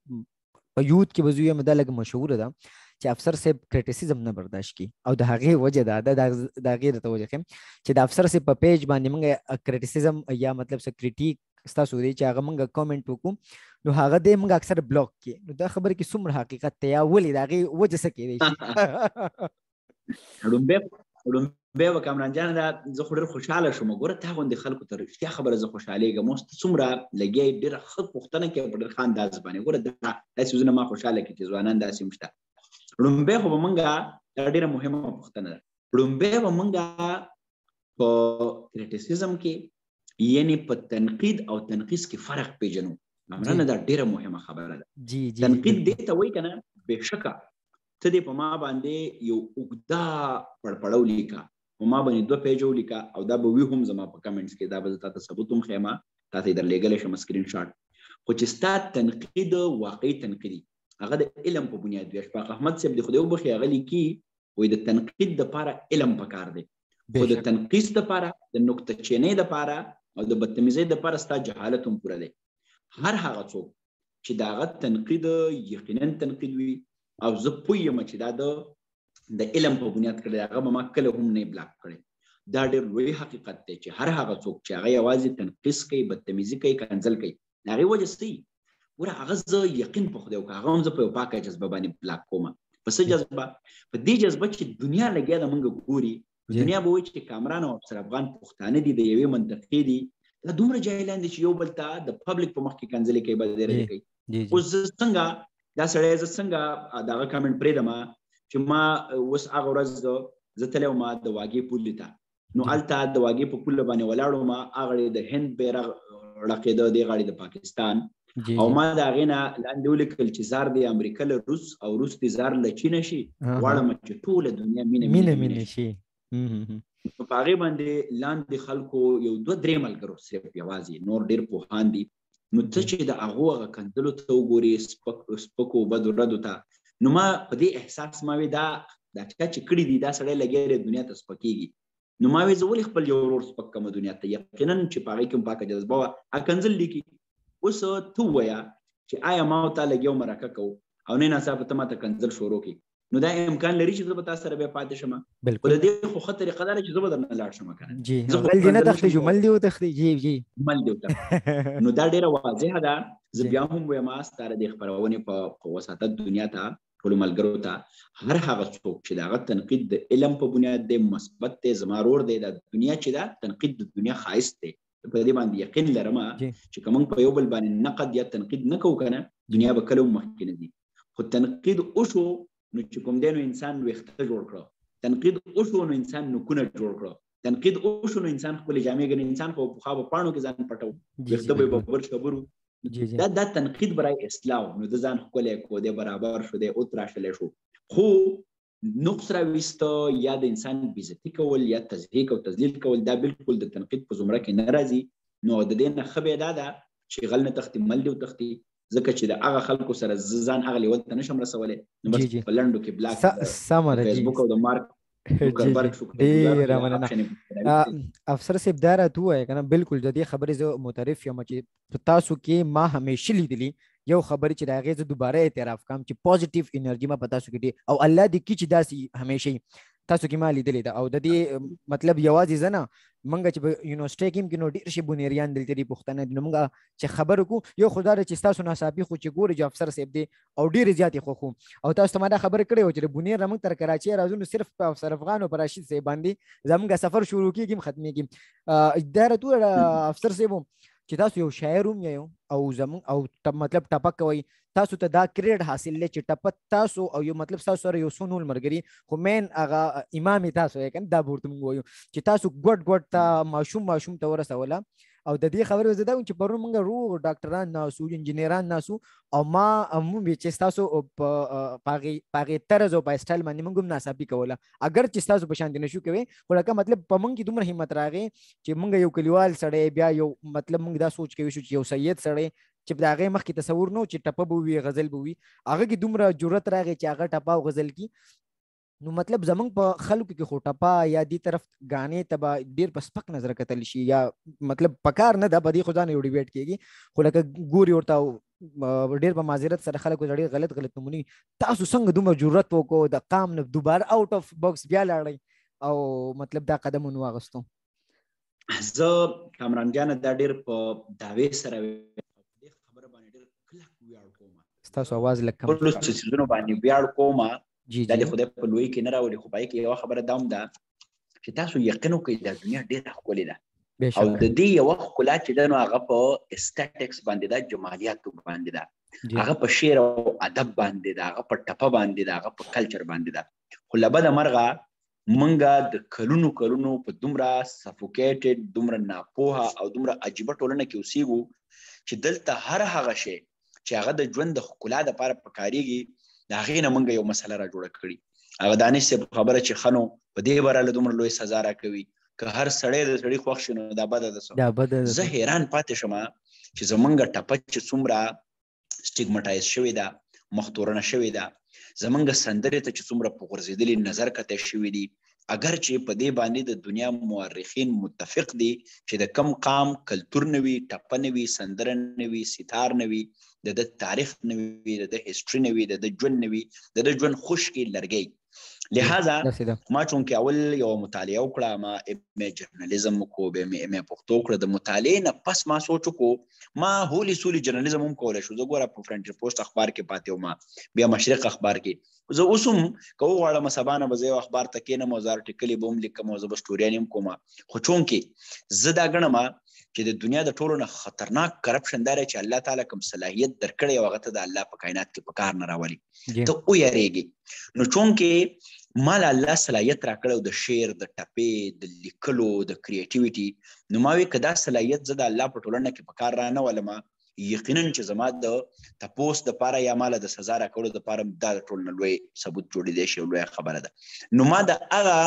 په یوت کې به زه یم دا لږ مشهوره ده چې افسر صاحب کریټیسیزم نه برداشت کی او د هغې وجه دا ده د هغې درته وجه ښیم چې د افسر صاحب په پیج باندې موږ کریټیسیزم یا مطلب څه کریټیک ستاسو دی چې هغه موږ کومنټ وکړو نو هغه دی موږ اکثر بلاک کړي نو دا خبره کې څومره حقیقت دی یا ولې د هغې وجه څه کیدی شي بیا به کامران جان دا زه خو ډېر خوشحاله شوم ګوره تا غوندې خلکو ته رښتیا خبره زه خوشحالېږم اوس ته څومره لګیا یې ډېره ښه پوښتنه کوې په ډېر ښه انداز باندې ګوره دا څیزونه ما خوشحاله کړي چې ځوانان داسې هم شته لومبی خو به موږ دا ډېره مهمه پوښتنه ده لومبی به موږ په کریټیسیزم کې یعنې په تنقید او تنقیص کې فرق پېژنو کامرانه دا ډېره مهمه خبره ده تنقید دې ته وایي که نه بېشکه ته دې په ما باندې یو اوږده پړپړو لیکه په ما باندې 2 پیجه ولیکه او دا به وي هم زما په کمنټس کې دا به زه تا ته ثبوت هم ښیم تا ته یې درلیږلی شم سکرین شاټ خو چې ستا تنقید واقعي تنقیدي هغه د علم په بنیاد وي. اشفاق احمد صاحب د خدای وبخښي هغه لیکي وایي د تنقید دپاره علم پکار دی، خو د تنقیص دپاره د نکته چینۍ دپاره او د بدتمیزۍ دپاره ستا جهالت هم پوره دی. هر هغه څوک چې د هغه تنقید یقینا تنقید وي او زه پوه یم چې دا د علم په بنیاد کړی هغه به ما کله هم نه بلاک کړی. دا ډېر لوی حقیقت دی چې هر هغه څوک چې هغه یوازې تنقیص کوي، بدتمیزي کوي، کنځل کوي، د هغې وجه څه وي؟ ګوره هغه زه یقین په خدای وکړه، هغه هم زه په یو پاکه جذبه باندې بلاک کومه. په څه جذبه؟ په دې جذبه چې دنیا لګیا ده موږ ګوري، دنیا به وایي چې کامران او افسر افغان پښتانه دي، د یوې منطقې دي، دا دومره جاهلان دي چې یو بل ته د پبلک په مخ کې کنځلې کوي، بدرګه کوي. اوس زه څنګه دا سړی زه څنګه دغه کامنټ پرېږدم چې ما اوس هغه ورځ زه تللی وم د واګې پولې ته، نو هلته د واګې په پوله باندې ولاړ وم، هغه د هند بیرغ رقېده، دې غاړې د پاکستان، او ما د هغې نه لاندې ولیکل چې زار د امریکا له روس او روس د زار له چینه شي، غواړم چې ټوله دنیا مینه شي. په هغې باندې لاندې خلکو یو دوه درې ملګرو صرف یوازې، نور ډېر پوهان دي، نو ته چې د هغو هغه کنځلو ته وګورې، سپکو بدو ردو ته، نو ما په دې احساس ما وی دا چا چې کړي دي دا سړی لګیا دی دنیا ته سپکېږي. نو ما وی زه ولې خپل یو ورور سپک کړم دنیا ته؟ یقینا چې په هغې کې هم پاکه جذبه وه، هغه کنځل لیکي. اوس ته ووایه چې آیا ما او تا لګیا مرکه کوو او نه ناڅاپه ته ماته کنځل شروع کړي، نو دا امکان لري چې زه به تا سره بیا پاتې شم. خو د دې خو ښه طریقه دا ده چې زه به درنه لاړ شم که نه. غل دې نه تښتي، جمل دې وتښتي. جمل دې وتښتي. نو دا ډېره واضحه ده. زه بیا هم وایم ستا د دې خپرونې په وساطت دنیا ته، ټولو ملګرو ته، هر هغه څوک چې د هغه تنقید د علم په بنیاد دی، مثبت دی، زما ورور دی، د دنیا چې دا تنقید د دنیا ښایست دی، په دې باندې یقین لرم چې که موږ په یو بل باندې نقد یا تنقید نه کوو که نه، دنیا به کله هم مخکې نه ځي. خو تنقید وشو نو چې کوم دی نو انسان ویښته جوړ کړه، تنقید وشو نو انسان نوکونه جوړ کړه، تنقید وشو نو انسان خپلې جامې ګنې، انسان خو پخوا به پاڼو کې ځان پټو، ویښته به یې به پر خبرو. دا تنقید برای اصلاح، نو د ځان ښکلی کړو، دی برابر شو، دی وتراشلی شو. خو نقص راویسته یا د انسان بېزتي کول یا تضحیک او تذلیل کول، دا بالکل د تنقید په زمره کې نه راځي. نو د دې نه ښه بیا دا ده چې غل نه تښتي مل دې وتښتي، ځکه چې د هغه خلکو سره ځان هغه لیول ته نشم رسولی، نو بس په لنډو کې بلاک فیسبوک او د مارک ډېره مننه. افسر صاحب دا راته ووایه که نه، بالکل د دې خبرې زه معترف یم چې په تاسو کې ما همیشه لیدلي یو خبرې چې د هغې زه دوباره اعتراف کوم چې پازیټیو انرژي ما په تاسو کې ډېر، او الله دې کړي چې داسې همیشه تاسو کې ما لیدلې ده. او د دې مطلب یوازې زه نه، موږ چې په یونیورسټۍ کې هم کې نو ډېر شي بونیریان دلته دي پښتانه دي، نو موږ چې خبرې کوو یو خو دا ده چې ستاسو ناڅاپي خو چې ګوري چې افسر صاحب دی او ډېرې زیاتې خوښو، او تاسو ته ما دا خبرې کړې وه چې د بونیر نه موږ تر کراچۍ راځو نو صرف په افسر افغان او په راشد صاحب باندې زموږ سفر شروع کېږي ختمېږي. دا راته افسر صاحب چې تاسو یو شاعر هم یو او زموږ او مطلب ټپک کوئ، تاسو ته دا کریډ حاصل دی چې ټپه تاسو او یو مطلب تاسو سره یو څو نور ملګري، خو مین هغه امام تاسو یې که نه، دا به ورته موږ وایو چې تاسو ګوډ ته ماشوم ته ورسوله. او د دې خبرې زه دا وایم چې پرون موږ روغ ډاکټران ناسو، انجینران ناسو، او ما موږ چې ستاسو په هغې طرز او په سټایل باندې موږ هم ناڅاپي کوله، اگر چې ستاسو په شانتې نشو کوی، خو لکه مطلب په موږ کې دومره همت راغی چې موږ یو کلیوال سړی، بیا یو مطلب موږ دا سوچ کوي شو چې یو سید سړی چې د هغې مخکې تصور نه و چې ټپه به وي غزل به وي، هغه کې دومره جرأت راغی چې هغه ټپه او غزل کې. نو مطلب زمونږ په خلکو کې خو ټپه یا دې طرف غانې ته به ډېر په سپک نظر کتل شي، یا مطلب پکار نه ده، په دې خو ځان یو ډیبیټ کېږي، خو لکه ګوري ورته ډېر په معذرت سره خلکو ډېر غلط نومونه. تاسو څنګه دومره جرأت وکړو د قام نه دوباره آوټ اف باکس بیا لاړئ او مطلب دا قدم ونه واغستو؟ زه کامران جانه دا ډېر په دعوې سره دې خبره باندې ډېر کلک ویاړ کوم، ستاسو اواز لږ کم ټولو څیزونو باندې ویاړ کوم، دا د خدای په لوی کې نه راولي. خو پای کې یوه خبره دا هم ده چې تاسو یقین وکړئ دا دنیا ډېره ښکلې ده، او د دې یوه ښکلا چې ده نو هغه په اسټیټکس باندې ده، جمالیاتو باندې ده، هغه په شعر او ادب باندې ده، هغه په ټپه باندې ده، هغه په کلچر باندې ده. خو له بده مرغه منګه د کلونو په دومره سفوکیټډ، دومره ناپوهه او دومره عجیبه ټولنه کې اوسېږو چې دلته هر هغه شی چې هغه د ژوند د ښکلا دپاره پکارېږي، د هغې نه موږ یو مسله را جوړه کړي. هغه دانش صاحب خبره چې ښه نو په دې براله دومره لوی سزا راکوي، که هر سړی د سړي خوښ شي نو دا بده ده. زه حیران پاتې شم چې زمونږ ټپه چې څومره سټیګمټایز شوې ده، مختورنه شوې ده. زمونږ سندرې ته چې څومره په غورځېدلي نظر کتی شوي دي، اگر چې په دې باندې د دنیا مورخین متفق دي چې د کم قام کلتور نه وي، ټپه نه وي، سندره نه وي، ستار نه وي، د ده تاریخ نه وي، د ده هسټري نه وي، د ده ژوند نه وي، د ده ژوند خشکې لرګی. لہذا ما چونکې اول یو مطالعه وکړه، ما ام جرنالیزم وکړو، بیا مې ام پښتو وکړه. د مطالعې نه پس ما سوچ وکړو ما هولي سولي جرنالیزم هم کولی شو. زه ګوره په فرنټ پوسټ اخبار کې پاتې وم، بیا مشرق اخبار کې. زه اوس هم که وغواړم سبا نه به زه یو اخبار ته کښېنم او زه ارټیکلې به هم لیکم او زه به سټوریانې هم کوم. خو چونکې زه دا ګڼم چې د دنیا د ټولو نه خطرناک کرپشن دا دی چې الله تعالی کوم صلاحیت درکړی او هغه ته د الله په کائنات کې په کار نه راولي. ته ویریږي. نو چونکې ما له الله صلاحیت راکړی د شعر، د ټپې، د لیکلو، د کریټیویټي، نو ما وی که دا صلاحیت زه د الله په ټولنه کې په کار را نه ولم، یقینا چې زما د تپوس دپاره یا ما له د سزا راکولو دپاره دا د ټول نه لوی ثبوت جوړېدی شي او لویه خبره ده. نو ما د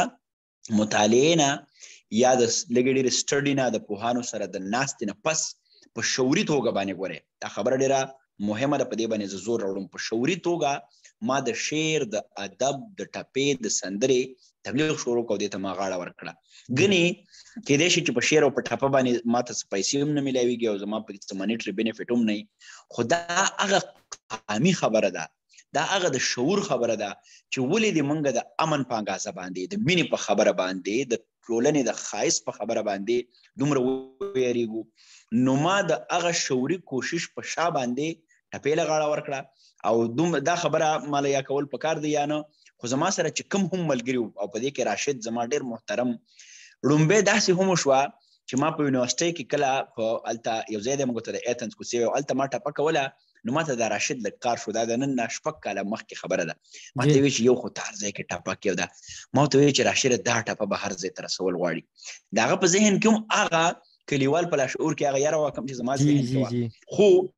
هغه مطالعې نه یا د لږې ډېرې سټډي نه، د پوهانو سره د ناستې نه پس په شعوري توګه باندې ګورئ، دا خبره ډېره مهمه ده، په دې باندې زه زور راوړم. په شعوري توګه ما د شعر، د ادب، د ټپې، د سندرې تبلیغ شروع کړو، دې ته ما غاړه ورکړه. ګنې کیدای شي چې په شعر او په ټپه باندې ما ته څه پیسې هم نه میلاویږي او زما پکې څه مانیټري بینیفټ هم نه وي، خو دا هغه قامي خبره ده، دا هغه د شعور خبره ده چې ولې دې موږ د امن په انګازه باندې، د مینې په خبره باندې، د ټولنې د ښایست په خبره باندې دومره ویریږو. نو ما د هغه شعوري کوشش په شا باندې ټپې له غاړه ورکړه او دا خبره ماله یا کول پکار دی یا نه. خو زما سره چې کوم هم ملګري او په دې کې راشد زما ډېر محترم، لومبۍ داسې هم وشوه چې ما په یونیورسټۍ کې کله په هلته یو ځای دی موږ ته د ایتنز کوڅې وی، هلته ما ټپه کوله، نو ما ته دا راشد لږ کار شو، دا د نن نه 6 کاله مخکې خبره ده. ما ته وی چې یو خو ته هر ځای کې ټپه کې ده، ما ورته وی چې راشده دا ټپه به هر ځای ته رسول غواړي. د هغه په ذهن کې هم هغه کلیوال په لاشعور کې هغه یره وه کوم چې زما ذهن کې وه،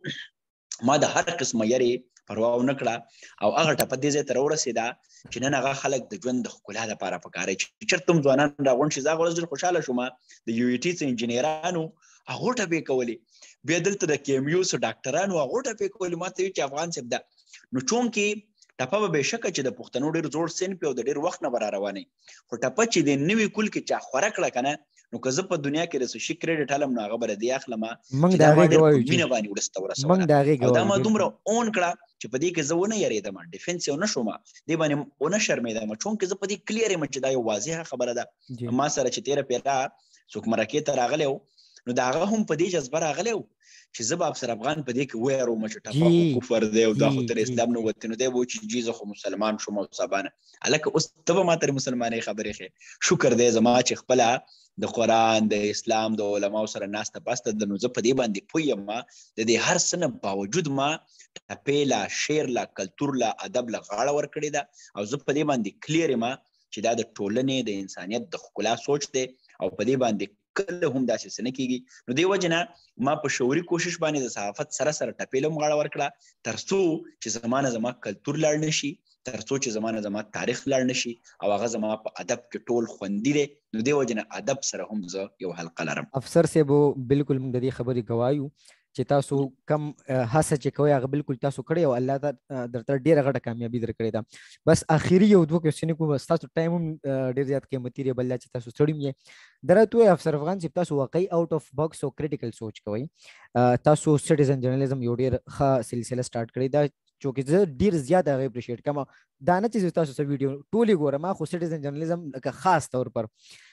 خو ما د هر قسمه یرې پروا ونه کړه او هغه ټپه دې ځای ته راورسېده چې نن هغه خلک د ژوند د ښکلا دپاره پکاروي. چې چېرته هم ځوانان راغونډ شي، زه هغه ورځ ډېر خوشحاله شوم د یو ای ټي څه انجینرانو هغو ټپې کولې، بیا دلته د کے ایم یو څه ډاکټرانو هغو ټپې کولې. ما ته وي چې افغان صاحب ده، نو چونکې ټپه به بېشکه چې د پښتنو ډېر زوړ صنف او د ډېر وخت نه به را روانې، خو ټپه چې د نوي کل کې چا خوره کړه که نه، نو که زه په دنیا کې د څه شي کریډټ هلم نو هغه به د دې اخلم چې دا ما ډېر په مینه باندې ولس ته ورسوله او دا ما دومره اون کړه چې په دې کې زه ونه یېرېدم، ډیفنس یې ونه شوم، دې باندې ونه شرمېدم، چونکې زه په دې کلیر یم چې دا یو واضحه خبره ده. ما سره چې 13 پیره څوک مرکې ته راغلی و، نو د هغه هم په دې جذبه راغلی و چې زه به افسر افغان په دې کې ویروم چې ټپه خو کفر دی او دا خو تر اسلام نه وتی، نو دی به و چې جي زه خو مسلمان شوم او سبانه. هلکه اوس ته به ما تر مسلمانۍ خبرې ښې، شکر دی زما چې خپله د قرآن، د اسلام، د علماو سره ناسته پاسته ده، نو زه په دې باندې پوه یم د دې هر څه نه باوجود ما ټپې لا، شعر لا، کلتور لا، ادب لا غاړه ورکړې ده او زه په دې باندې کلیر یم چې دا د ټولنې د انسانیت د ښکلا سوچ دی او په دې باندې کله هم داسې څه نه کېږي. نو دې وجې نه ما په شعوري کوشش باندې د صحافت سره سره ټپې له هم غاړه ورکړه، تر څو چې زما نه زما کلتور لاړ نه شي، تر څو چې زما نه زما تاریخ لاړ نه شي او هغه زما په ادب کې ټول خوندي دی. نو دې وجې نه ادب سره هم زه یو حلقه لرم. افسر صاحب بالکل موږ د دې خبرې ګواه یو چې تاسو کم هڅه چې کوئ هغه بالکل تاسو کړی او الله درته ډېره غټه کامیابي درکړې ده. بس اخري یو دوه کوېسچنې کوم، ستاسو ټایم هم ډېر زیات قیمتي دی، بل دا چې تاسو ستړي یې. دا راته ووایئ افسر افغان صاحب، تاسو واقعي آوټ اف باکس او کریټیکل سوچ کوئ. تاسو سټیزن جرنالیزم یو ډېر ښه سلسله سټارټ کړې ده چې زه ډېر زیات هغه اپریشیټ کوم. دا نه چې تاسو څه ویډیو ټولې ګورم، خو سټیزن جرنالیزم لکه خاص طور پر،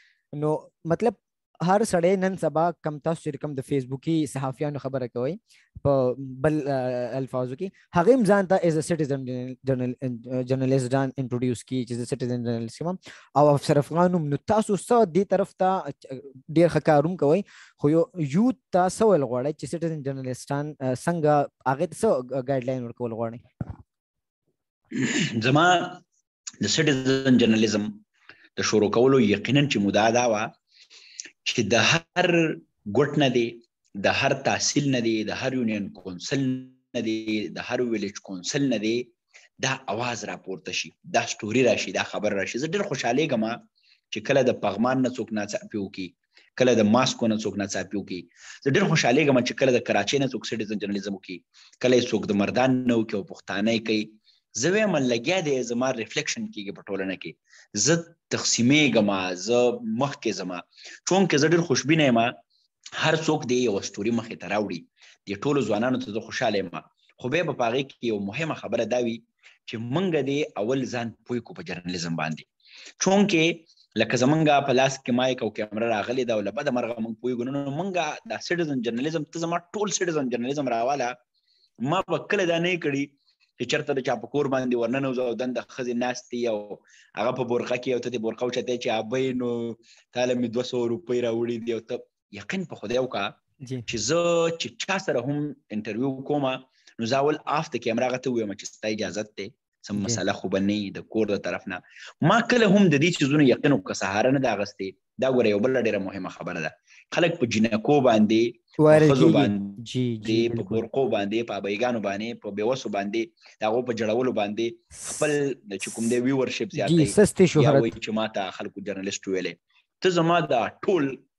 نو مطلب هر سړی نن سبا کم تاسو چې کوم د فیسبوکي صحافیانو خبره کوي په بل الفاظو کې، هغه هم ځان ته ایز ا سټیزن جرنالیست ځان انټروډیوس کی چې سټیزن جرنالیست یم او افسر افغان هم. نو تاسو څه دې طرف ته ډېر ښه کار هم کوئ، خو یوت ته څه ویل غواړئ چې سټیزن جرنالیستان څنګه هغې ته څه ګایډ لاین ورکول غواړئ؟ زما د سټیزن جرنالیزم د شروع کولو یقینا چې مدعا دا وه چې د هر ګوټ نه دی، د هر تحصیل نه دی، د هر یونین کونسل نه دی، د هر ویلیج کونسل نه دی، دا اواز راپورته شي، دا سټوري راشي، دا خبر راشي. زه ډېر خوشحالېږم چې کله د پغمان نه څوک ناڅاپي وکړي، کله د ماسکو نه څوک ناڅاپي وکړي. زه ډېر خوشحالېږم چې کله د کراچۍ نه څوک سټیزن جرنالیزم وکړي، کله یې څوک د مردان نه وکړي او پښتانه یې کوي. زه وایم لګیا دی زما ریفلیکشن کېږي په ټولنه کې، زه تقسیمېږم، زه مخکې ځم. چونکې زه ډېر خوشبینه یم هر څوک دی یوه ستوري مخې ته راوړي. دې ټولو ځوانانو ته زه خوشحاله یم. خو بیا به په هغې کې یو مهمه خبره دا وي چې موږ دې اول ځان پوه کړو په جرنالیزم باندې. چونکې لکه زمونږ په لاس کې مایک او کیمره راغلې ده او له بده مرغه موږ پوهېږو، نو موږ دا سټیزن جرنالیزم، ته زما ټول سټیزن جرنالیزم راواله، ما به کله دا نه کړي چې چېرته د چا په کور باندې ورننوځو او دنده ښځې ناستې او هغه په بورقه کې او ته دې بورقه اوچتې چې ابۍ نو تاله مې 200 روپۍ راوړي دي. او ته یقین په خدای وکړه چې زه چې چا سره هم انټرویو کوم نو زه اول آف د کیمرا هغه ته ووایم چې ستا اجازت دی، څه مسله خو به نه وي د کور د طرف نه. ما کله هم د دې چیزونو یقین وکړه، سهاره نه ده اغوستې. دا ګوره یو بله ډېره مهمه خبره ده، خلک په جینکو باندې، په ښځو باندې، په بورقو باندې، په ابایګانو باندې، په بېوسو باندې، د هغو په جړولو باندې خپل چې کوم دی ویورشپ زیاتوي، یا وایي چې ما ته خلکو جرنالیسټ ویلی. ته زما دا ټول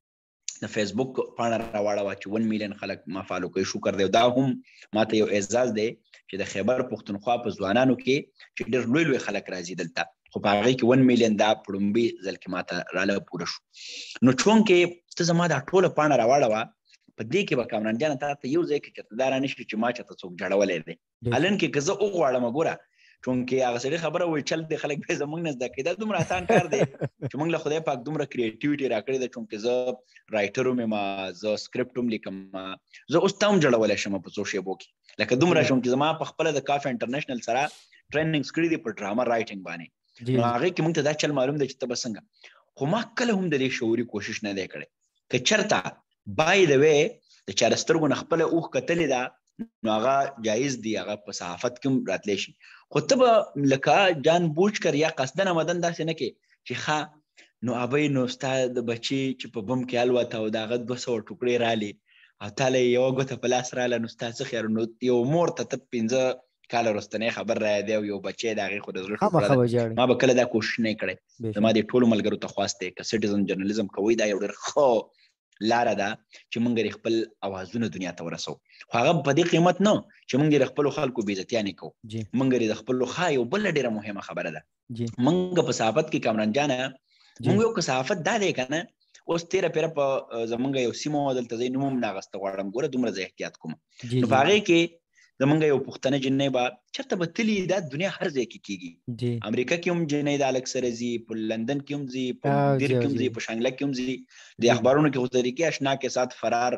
د فیسبوک پاڼه راواړوه چې 1 میلیون خلک ما فالو کوي، شکر دی. دا هم ما ته یو اعزاز دی چې د خیبر پښتونخوا په ځوانانو کې چې ډېر لوی لوی خلک راځي دلته، خو په هغې کې 1 میلیون دا په لومبي ځل کې ما ته راله پوره شو. نو چونکې ته زما دا ټوله پاڼه راواړوه، په دې کې به کامران جانه تا ته یو ځای کې چېرته دا رانشي چې ما چېرته څوک جړولی دی. هلن کې که زه وغواړم ګوره، چونکې هغه سړي خبره وایي چل دی خلک بیا زموږ نه زده کوي. دا دومره اسان کار دی چې موږ له خدای پاک دومره کریټیویټي راکړې ده. چونکې زه رایټر هم یم، زه سکرپټ هم لیکم، زه اوس ته هم جړولی شم په څو شیبو کې، لکه دومره شم چې زما په خپله د کاف انټرنیشنل سره ټریننګز کړي دي په ډرامه رایټنګ باندې. نو هغې کې موږ ته دا چل معلوم دی چې ته به څنګه. خو ما کله هم د دې شعوري کوشش نه دی کړی. که چېرته بای د وی د چا د سترګو نه خپله اوښ کتلې ده نو هغه جایز دی، هغه په صحافت کې هم راتلی شي. خو ته به لکه جان بوجھ کر یا قصدن مدن داسې نه کې چې ښه نو ابۍ نو ستا د بچي چې په بم کې الوته او د هغه 200 ټوکړې رالې او تاله یې یوه ګوته په لاس راله نو ستا څه خیر. نو یو مور ته 15 کاله وروستنی خبر رایادی او یو بچی د هغې خو د زړه ټوکړه ده. ما به کله دا کوشش نه کړی. زما دې ټولو ملګرو ته خواست دی که سټیزن جرنالیزم کوئ دا یو ډېر ښه لاره ده چې موږ د خپل اوازونه دنیا ته ورسو. خو هغه په دې قیمت نه چې موږ د خپلو خلکو بېعزتیانې کوو. موږ د خپلو یو بله ډېره مهمه خبره ده، موږ په صحافت کې کامران جانه موږ یو که صحافت دا دی که نه، اوس تېره پیره په زمونږ یو سیمه وه دلته زه یې نوم هم نه اخیسته غواړم، ګوره دومره زه احتیاط کوم. نو په هغې کې زمونږ یو پښتنه جنۍ به چېرته به تلي، دا دنیا هر ځای کې کېږي. امریکا کې هم جنۍ د هلک سره ځي، په لندن کې هم ځي، په دیر کې هم ځي، په شانګله کې هم ځي، د اخبارونو کې خو طریقې اشنا کې سات فرار.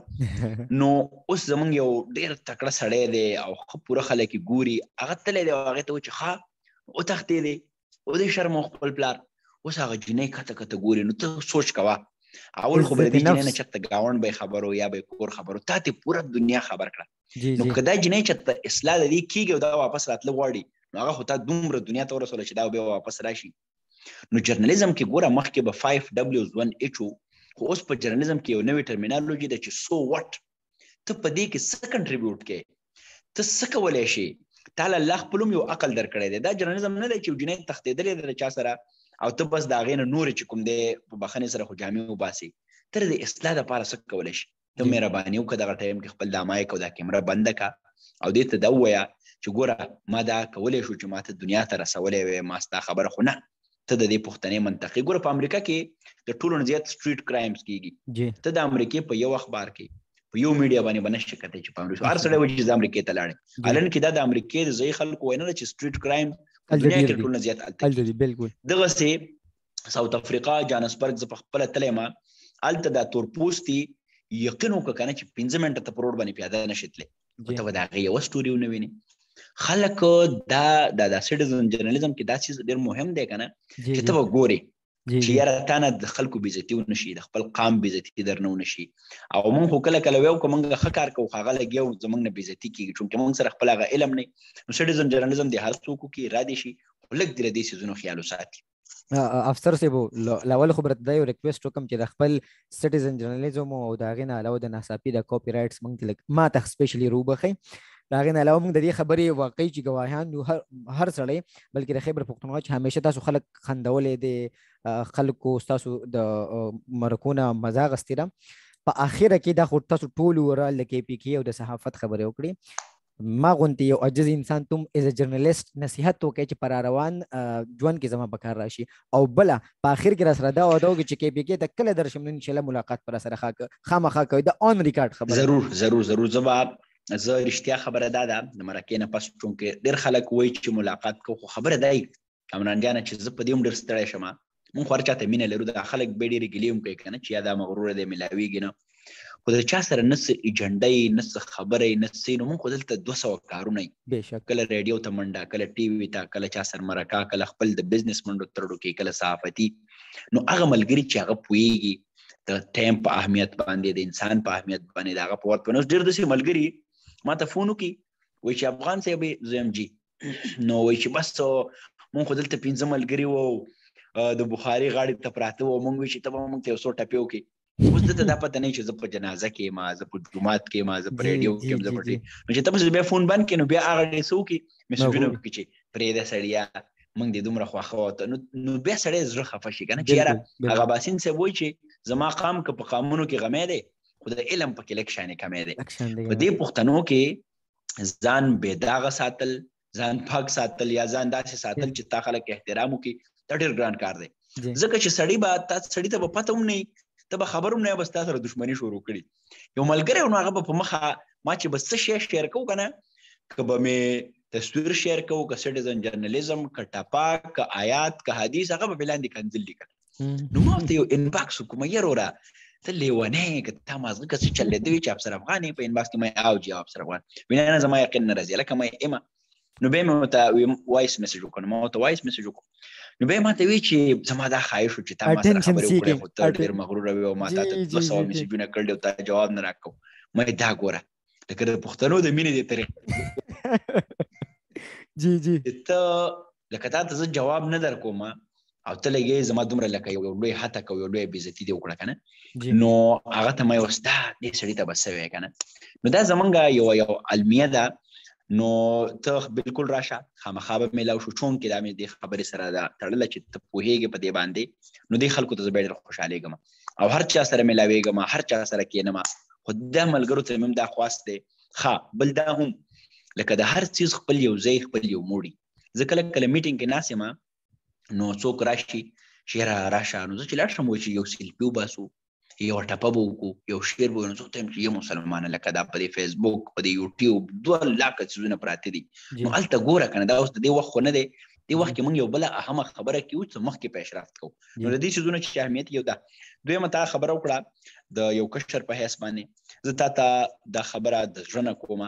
نو اوس زمونږ یو ډېر تکړه سړی دی او ښه پوره خلک یې ګوري، هغه تللی دی او هغې ته وایي چې ښه وتښتېدې ودې شرم او خپل پلار. اوس هغه جنۍ کته کته ګوري. نو ته سوچ کوه، اول خو به د دې جنۍ نه چېرته ګاونډ به یې خبرو یا به یې کور خبرو، تا ته پوره دنیا خبر کړه. نو که دا جنۍ چېرته اصلاح د دې کېږي او دا واپس راتله غواړي نو هغه خو تا دومره دنیا ته ورسوله چې دا بیا واپس راشي. نو جرنالیزم کې ګوره مخکې به 5W1H و، خو اوس په جرنالیزم کې یو نوې ټرمینالوجي ده چې سو وټ. ته په دې کې څه کنټریبیوټ کوې، ته څه کولی شي، تا له الله خپل هم یو عقل درکړی دی. دا جرنالیزم نه دی چې یو جنۍ تښتېدلې ده د چا سره او ته بس د هغې نه نورې چې کوم دی په بخښنې سره خو جامې وباسې. ته د اصلاح دپاره څه کولی شي؟ ته مهرباني وکړه دغه ټایم کې خپل دا مایک او دا کیمره بنده کړه او دې ته دا ووایه چې ګوره ما دا کولی شو چې ما ته دنیا ته رسولی وی، ما ستا خبره خو نه. ته د دې پوښتنې منطقي ګوره په امریکا کې د ټولو نه زیات سټریټ کرایمز کېږي. ته د امریکې په یو اخبار کې په یو میډیا باندې به نشي کتلی چې په امریکا هر سړی وایي چې زه امریکې ته لاړم. حالان کې دا د امریکې د ځایي خلکو وینا ده چې سټریټ کرایم په دنیا کې ټول نه زیات هلته کېږي. دغسې ساوت افریقا جانسبرګ زه په خپله تلی یم، هلته دا تورپوستي یقین وکړه که نه چې 15 منټه ته په روډ باندې پیاده نشي تللی، خو ته به د هغې یوه سټوري ونه وینې. خلک دا سټیزن جرنالیزم کې دا چیز ډېر مهم دی که نه چې ته به ګورې چې یاره تا نه د خلکو بېعزتي ونه شي، د خپل قام بېعزتي در نه ونه شي. او موږ خو کله کله ویو که موږ ښه کار کوو هغه لګیا وو زموږ نه بېعزتي کېږي، چونکې موږ سره خپل هغه علم نه وي. نو سټیزن جرنالیزم د هر څوک وکړي را دې شي، خو لږ دې له دې څیزونو خیال وساتي. افسر صاحب لاول خو برته دا یو ریکویسټ وکم چې د خپل سټیزن جرنالیزم او د هغې نه علاوه د ناڅاپي د کاپي رایټس موږ ته ما ته سپیشلی روبخئ. د هغې نه علاوه موږ د دې خبرې واقعي چې ګواهیان یو هر سړی بلکې د خیبر پښتونخوا چې همیشه تاسو خلک خندولی دی خلکو ستاسو د مرکو نه مزه اخیستې ده په اخره کې دا خو تاسو ټول ورال د کې پي کې او د صحافت خبرې وکړې ما غونتی یو عجز انسان تم از ا جرنالست نصیحت وکړي چې پر روان ژوند کې زما پکار راشي او بله په اخر کې را سره دا وعده وکړي چې کې پي کې ته کله درشم نو انشاءالله ملاقات پر سره خامخا کوي دا اون ریکارډ خبره ضرور زه رښتیا خبره دا ده د مرکې نه پس چونکې ډېر خلک وایي چې ملاقات کوو خو خبره دا کامران جانه چې زه په دې هم ډېر ستړی شم مونږ خو هر چاته مینه لرو دا خلک بیا ډېرې ګیلې هم کوي که نه چې یا دا مغروره دی ملاویږي نه خو د چا سره نه څه ایجنډه نه څه خبره نو مونږ خو دلته 200 کارونه کله ریډیو ته منډه کله ټي وي ته کله چا سره مرکه کله خپل د بزنس منډو ترړو کې کله صحافتي نو هغه ملګري چې هغه پوهېږي د ټایم په اهمیت باندې د انسان په اهمیت باندې د هغه په وخت باندې ډېر داسې ملګري ما ته فون وکړي وایي چې افغان صاحب زه یم جي نو وایي چې بس مونږ خو دلته 15 ملګري وو د بخاري غاړې ته پراته وو مونږ وایي چې ته به مونږ ته یو څو ټپې وکړي اوس دته دا پته نه چې زه په جنازه کې یم زه په جومات کې یم زه په ریډیو کې یم زه په نو چې ته بس بیا فون بند کړې نو بیا هغه ډېر څه وکړي میسجونه وکړي چې پرېږده سړیه مونږ دې دومره خوښه وته نو بیا سړی زړه خفه شي که نه چې یاره هغه باسین صاحب وایي چې زما قام که په قامونو کې غمی دی خو د علم پکې لږ شانې کمی دی په دې پښتنو کې ځان بېداغه ساتل ځان پاک ساتل یا ځان داسې ساتل چې تا خلک احترام وکړي دا ډېر ګران کار دی ځکه چې سړی ته به پته هم نه ته به خبر هم نه بس تا سره دښمني شروع کړي یو ملګری نو هغه به په مخه ما چې بس څه شی شیر کوو که نه که به مې تصویر شیر کوو که سټیزن جرنالیزم که ټپه که آیات که حدیث هغه به لاندې کنځل لیکل نو ما ورته یو انباکس وکړم یاره وره ته لیونی که تا مازغه که څه چلېده وي چې افسر افغان یې په انباکس کې ما او جي افسر افغان وینه نه زما یقین نه راځي لکه ما ایمه نو بیا مې ورته وایس میسج وکړم ما ورته وایس میسج وکړم نو بیا ما ته وی چې زما دا خواهش و چې تا ما سره خبرې وکړې خو ته ډېر مغروره وې او ما تا ته 200 میسجونه کړل او تا جواب نه راکړو مې دا ګوره لکه د پښتنو د مینې د طریقې جی ته لکه تا ته زه جواب نه درکوم او ته لګې زما دومره لکه یو لوی هته کو یو لوی بېزتي دې وکړه که نه نو هغه ته ما وستا دې سړي ته به څه وایې که نه نو دا زمونږ یو المیه ده نو ته بالکل راشه خامخا به میلاو شو چون کې دا مې دې خبرې سره ده تړله چې ته پوهېږې په دې باندې نو دې خلکو ته زه بیا ډېر خوشحالېږم او هر چا سره میلاوېږم هر چا سره کښېنم خو دا ملګرو ته مې هم دا خواست دی ښه بل دا هم لکه د هر څیز خپل یو ځای خپل یو موړي زه کله کله میټینګ کې ناست یم نو څوک راشي چې یاره راشه نو زه چې لاړ شم وایي چې یو سیلفي وباسو یو ټپه به وکړو یو شعر به وایو نو زه ورته یم چې یم مسلمانه لکه دا په دې فیسبوک په دې یوټیوب 2 لاکه څیزونه پراته دي نو هلته ګوره که نه دا اوس د دې وخت خو نه دی دې وخت کې موږ یو بله اهمه خبره کوو چې مخکې پیشرفت کوو نو د دې څیزونو چې اهمیت یو ده دویمه تا خبره وکړه د یو کشر په حیث باندې زه تا ته دا خبره د زړه نه کوم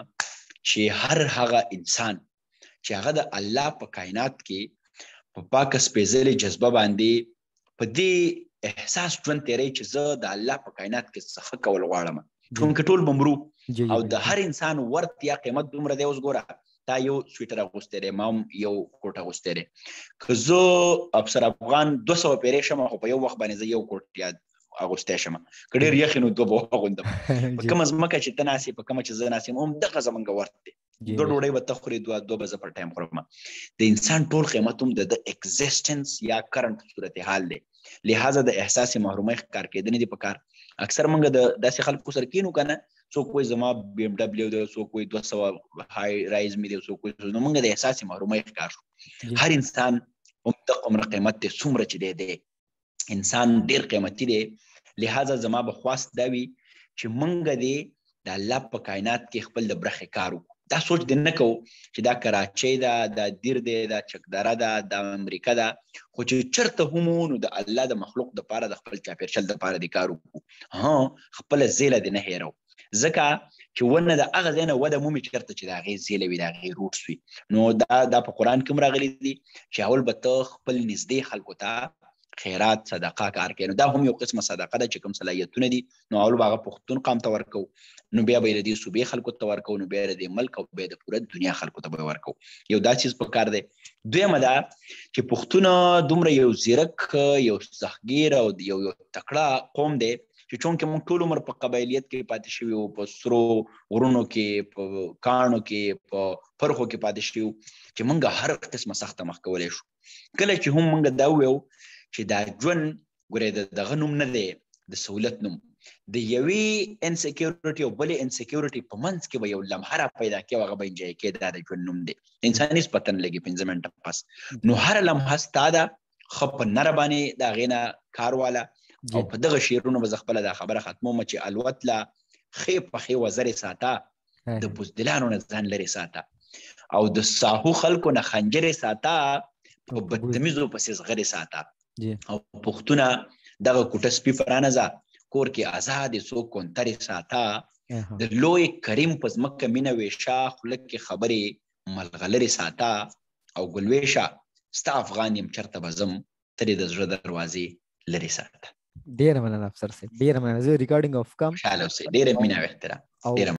چې هر هغه انسان چې هغه د الله په کائنات کې په پاکه سپېڅلې جذبه باندې په دې احساس ژوند تیری چې زه د الله په کائنات کې څه ښه کول غواړم چونکې ټول به مرو او د هر انسان ورت یا قیمت دومره دی اوس ګوره تا یو سویټر اغوستی دی ما هم یو کوټ اغوستی دی که زه افسر افغان 200 پیرې شم خو په یو وخت باندې زه یو کوټ یا اغوستی شم که ډېر یخ نو 2 به واغوندم په کومه ځمکه چې ته ناست یې په کومه چې زه ناست یم همدغه زمونږ ورت دی 2 ډوډۍ به ته خورې 2 به زه پر ټایم خورم د انسان ټول قیمت هم د اګزسټنس یا کرنټ صورتحال دی لہذا د احساس محرومۍ ښکار کېدنې دي په کار اکثر موږ د داسې خلکو سره کینو که نه څوک وایي زما بي ام ډبلیو دی څوک وایي 200 هائی رایز مې دی څوک وایي نو موږ د احساس محرومۍ ښکار شو هر انسان همدغه عمره قیمت دی څومره چې دی انسان ډېر قیمتي دی لہذا زما به خواست دا وي چې موږ دې د الله په کائنات کې خپل د برخې کار وکړو دا سوچ دې نه کوو چې دا کراچۍ ده دا دیر دی دا چکدره ده دا امریکا ده خو چې چېرته هم نو د الله د مخلوق دپاره د خپل چاپېرچل دپاره دې کار وکړو خپله زیله دې نه هېرو ځکه چې ونه د هغه ځای نه وده مومي چېرته چې د هغې زیله وي د هغې روټس وي نو دا په قرآن کې هم راغلي دي چې اول به ته خپل نږدې خلکو ته خیرات صدقه کار کوي نو دا هم یو قسمه صدقه ده چې کوم صلاحیتونه دي نو اول به هغه پښتون قام ته ورکو نو بیا به یې د دې صوبې خلکو ته ورکو نو بیا یې د دې ملک او بیا د پوره دنیا خلکو ته به یې ورکو یو دا چیز په کار دی دویمه ده چې پښتون دومره یو ځیرک یو سختګیر او یو تکړه قوم دی چې چونکې موږ ټول عمر په قبایلیت کې پاتې شوي وو، په سرو غرونو کې، په کاڼو کې، په پرخو کې پاتې شوي وو، چې موږ هر قسمه سخته مخ کولی شو. کله چې هم موږ دا وویو چې دا ژوند ګورې دغه نوم نه دی د سهولت نوم، د یوې انسیکیورټي او بلې انسیکیورټي په منځ کې به یو لمحه را پیدا کړي او هغه به انجوی کړي، دا د ژوند نوم دی. انساني پته نه لګي 5 منټه پس. نو هره لمحه ستا ده، ښه په نره باندې د هغې نه کار واله. او په دغه شعرونو به زه خپله دا خبره ختموم چې الوت له ښې پښې وزرې ساته، د بزدلانو نه ځان لرې ساته، او د ساهو خلکو نه خنجرې ساته، په بدتمیزو پسې زغرې ساته. او پښتونه دغه کوټه سپي فرانه کور کې آزاد څوک کونترې ساته، د لوی کریم په ځمکه مینه ویشه، خوله کې خبرې ملغلرې ساته، او ګلویشه ستا افغان یم چرته به ځم، ترې د زړه دروازې لرې ساته. ډېره مننه افسر صاحب، ډېره مننه. زه ریکارډینګ آف کم. خوشحاله اوسئ، ډېره مینه او احترام.